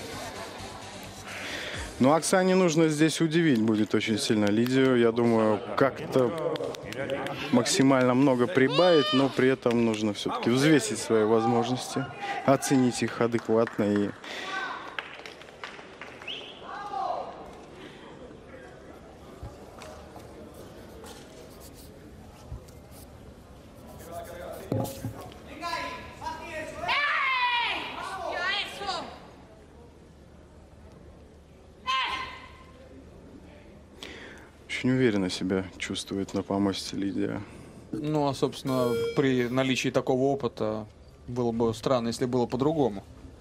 Но Оксане нужно здесь удивить будет очень сильно Лидию. Я думаю, как-то максимально много прибавить, но при этом нужно все-таки взвесить свои возможности, оценить их адекватно и... Очень уверенно себя чувствует на помосте Лидия. Ну, а, собственно, при наличии такого опыта было бы странно, если было по-другому.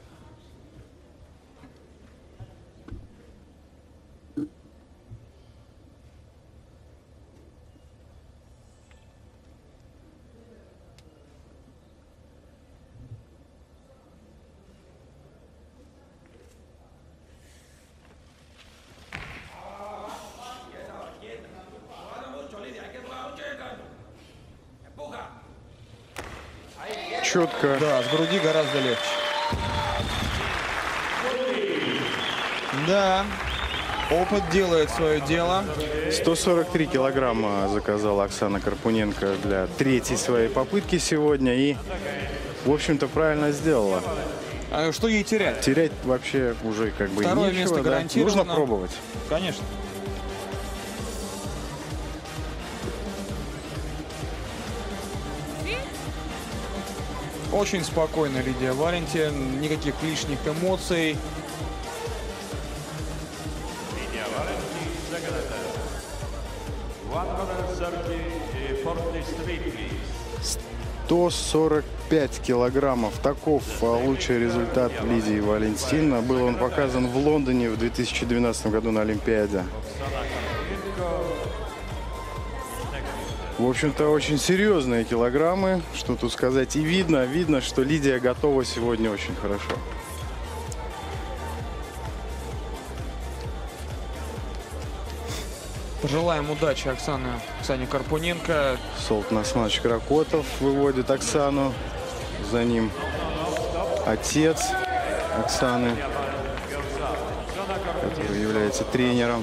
Четко. Да, с груди гораздо легче. Да, опыт делает свое дело. 143 килограмма заказала Оксана Карпуненко для третьей своей попытки сегодня. И, в общем-то, правильно сделала. А что ей терять? Терять вообще уже как бы Второе нечего. место Да? гарантировано. Нужно пробовать. Конечно. Очень спокойно Лидия Валентин, никаких лишних эмоций. Lydia Valenti, second attempt. 143, please. 145 килограммов. Таков лучший результат Лидии Валентин. Был он показан в Лондоне в 2012 году на Олимпиаде. В общем-то, очень серьезные килограммы. Что тут сказать. И видно, что Лидия готова сегодня очень хорошо. Пожелаем удачи Оксане Карпуненко. Султан Османович Кракотов выводит Оксану. За ним отец Оксаны, который является тренером.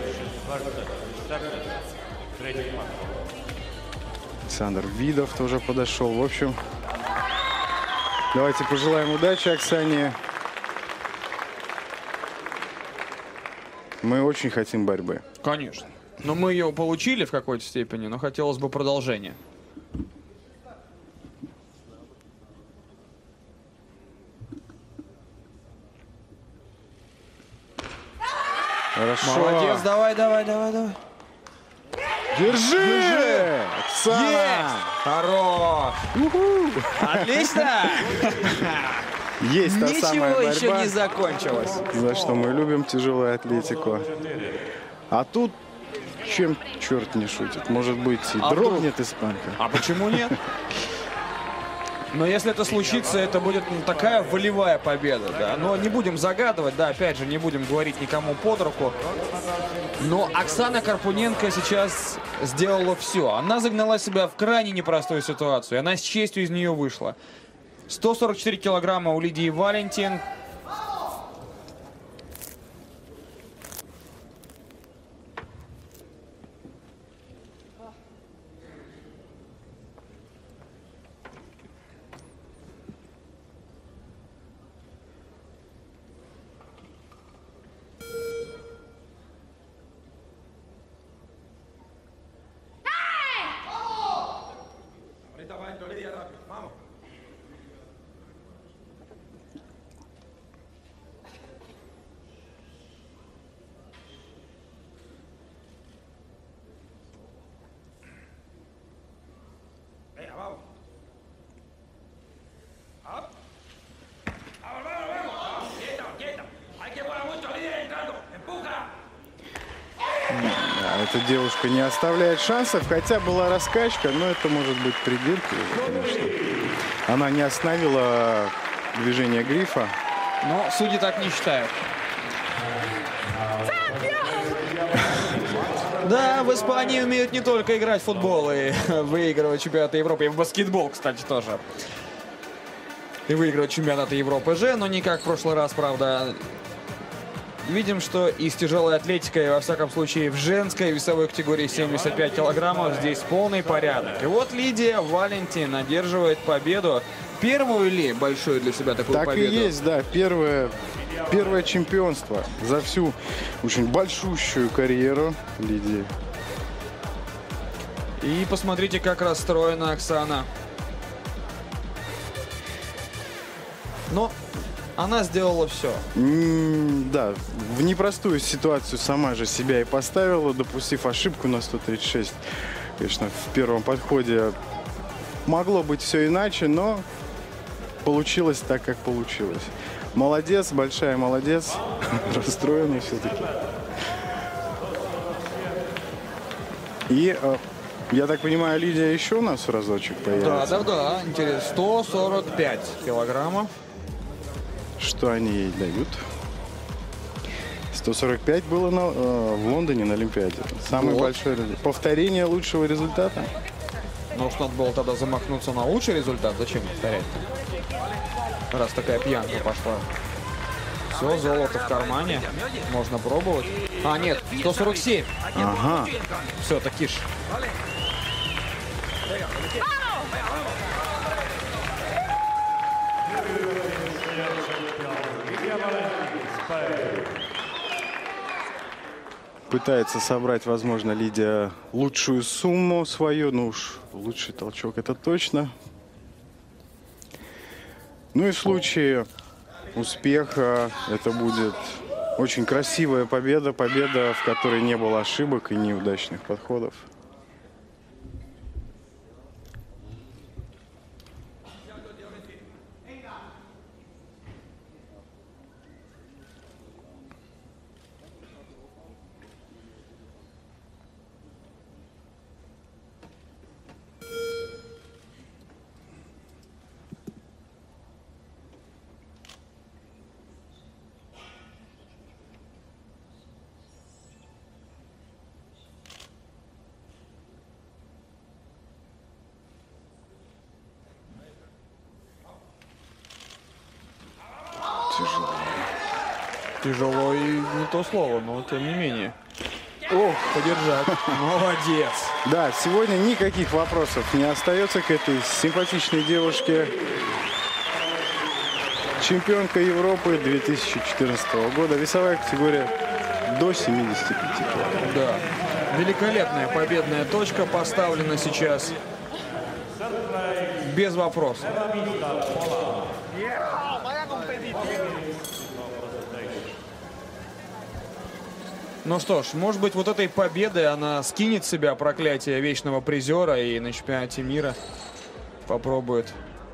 Александр Видов тоже подошел. В общем, давайте пожелаем удачи Оксане. Мы очень хотим борьбы. Конечно. Но мы ее получили в какой-то степени, но хотелось бы продолжения. Хорошо. Молодец, давай. Держи! Оксана! Есть! Хорош! Отлично! Есть та самая Ничего борьба, еще не закончилось. за что мы любим тяжелую атлетику. А тут чем черт не шутит? Может быть, и А дрогнет испанка. А почему нет? Но если это случится, это будет такая волевая победа, да. Но не будем загадывать, да, опять же, не будем говорить никому под руку. Но Оксана Карпуненко сейчас сделала все. Она загнала себя в крайне непростую ситуацию. Она с честью из нее вышла. 144 килограмма у Лидии Валентин. Эта девушка не оставляет шансов, хотя была раскачка, но это может быть предел, конечно. Она не остановила движение грифа. Но судьи так не считают. Да, в Испании умеют не только играть в футбол и выигрывать чемпионаты Европы, и в баскетбол, кстати, тоже. И выигрывать чемпионаты Европы же, но не как в прошлый раз, правда. Видим, что и с тяжелой атлетикой, во всяком случае, в женской весовой категории 75 килограммов здесь полный порядок. И вот Лидия Валентин одерживает победу. Первую ли большую для себя такую Так победу? и есть, да, первое чемпионство за всю очень большущую карьеру Лидии. И посмотрите, как расстроена Оксана. Но она сделала все. Да, в непростую ситуацию сама же себя и поставила, допустив ошибку на 136. Конечно, в первом подходе могло быть все иначе, но получилось так, как получилось. Молодец, большая молодец. Расстроена все-таки. И, я так понимаю, Лидия еще у нас разочек появится. Да. Интересно. 145 килограммов. Что они ей дают? 145 было в Лондоне на Олимпиаде. Самый Вот. большой повторение лучшего результата. Ну уж надо было тогда замахнуться на лучший результат. Зачем повторять? Раз такая пьянка пошла. Все, золото в кармане. Можно пробовать. А, нет, 147. Ага. Все, таки ж. Пытается собрать, возможно, Лидия лучшую сумму свою. Ну уж, лучший толчок это точно. Ну и в случае успеха это будет очень красивая победа. Победа, в которой не было ошибок и неудачных подходов. Тяжело и не то слово, но тем не менее. Ох, подержать. Молодец. Да, сегодня никаких вопросов не остается к этой симпатичной девушке. Чемпионка Европы 2014 года. Весовая категория до 75 килограмм. Да. Великолепная победная точка поставлена сейчас. Без вопросов. Ну что ж, может быть, вот этой победой она скинет с себя проклятие вечного призера и на чемпионате мира попробует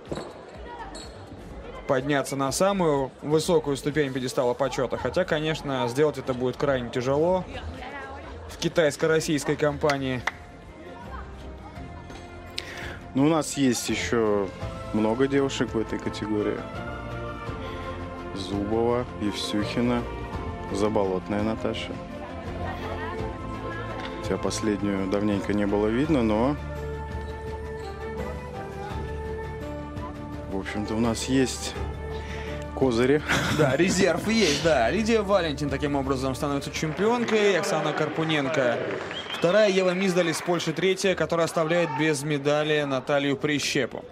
подняться на самую высокую ступень пьедестала почета. Хотя, конечно, сделать это будет крайне тяжело в китайско-российской компании. Ну, у нас есть еще много девушек в этой категории. Зубова, Евсюхина, Заболотная Наташа. Хотя последнюю давненько не было видно, но... В общем-то, у нас есть козыри. Да, резерв есть, да. Лидия Валентин таким образом становится чемпионкой. Оксана Карпуненко вторая. Ева Миздаль из Польши третья, которая оставляет без медали Наталью Прищепу.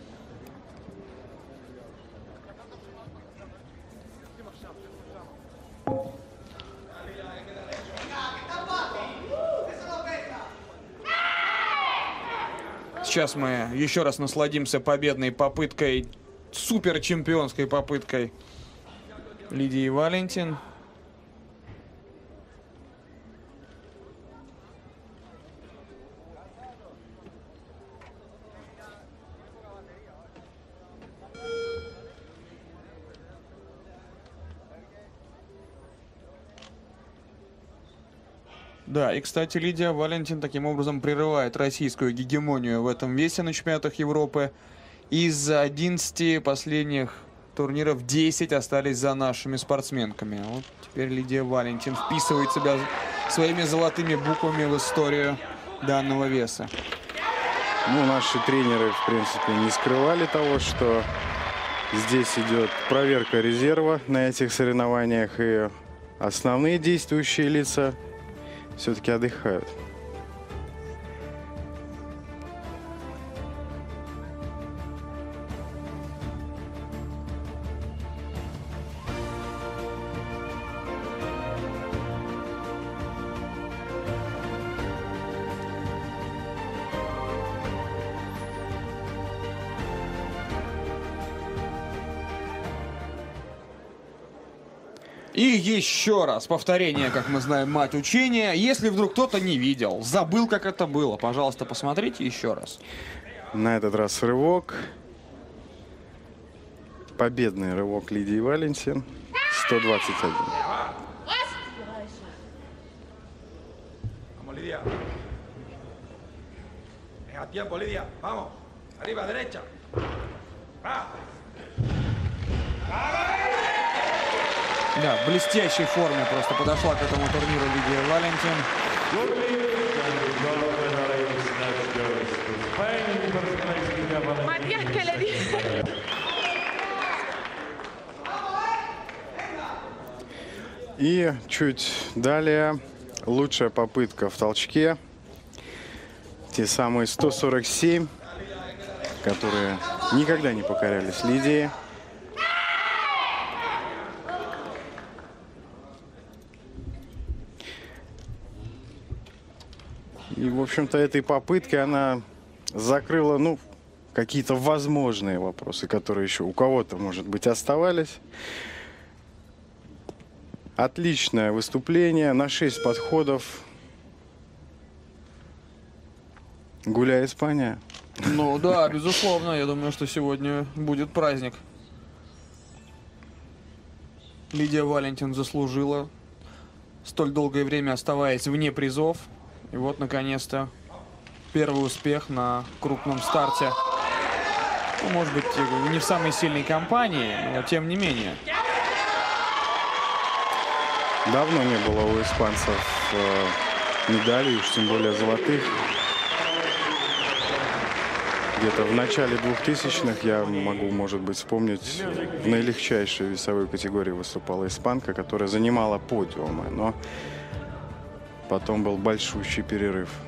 Сейчас мы еще раз насладимся победной попыткой, супер чемпионской попыткой Лидии Валентин. Да, и, кстати, Лидия Валентин таким образом прерывает российскую гегемонию в этом весе на чемпионатах Европы. Из 11 последних турниров 10 остались за нашими спортсменками. Вот теперь Лидия Валентин вписывает себя своими золотыми буквами в историю данного веса. Ну, наши тренеры, в принципе, не скрывали того, что здесь идет проверка резерва на этих соревнованиях, и основные действующие лица все-таки отдыхают. И еще раз повторение, как мы знаем, мать учения. Если вдруг кто-то не видел, забыл, как это было, пожалуйста, посмотрите еще раз. На этот раз рывок. Победный рывок Лидии Валентин. 121. Vamos, Lidia. Venga, tiempo, Lidia. Vamos. Arriba, derecha. Va. Да, в блестящей форме просто подошла к этому турниру Лидия Валентин. Matías, ¿qué le dije? И чуть далее лучшая попытка в толчке. Те самые 147, которые никогда не покорялись Лидии. И, в общем-то, этой попыткой она закрыла, ну, какие-то возможные вопросы, которые еще у кого-то, может быть, оставались. Отличное выступление на 6 подходов. Гуляй, Испания. Ну да, безусловно, я думаю, что сегодня будет праздник. Лидия Валентин заслужила, столь долгое время оставаясь вне призов. И вот, наконец-то, первый успех на крупном старте. Ну, может быть, не в самой сильной компании, но тем не менее. Давно не было у испанцев медалей, уж тем более золотых. Где-то в начале 2000-х я могу, может быть, вспомнить, в наилегчайшей весовой категории выступала испанка, которая занимала подиумы, но потом был большущий перерыв.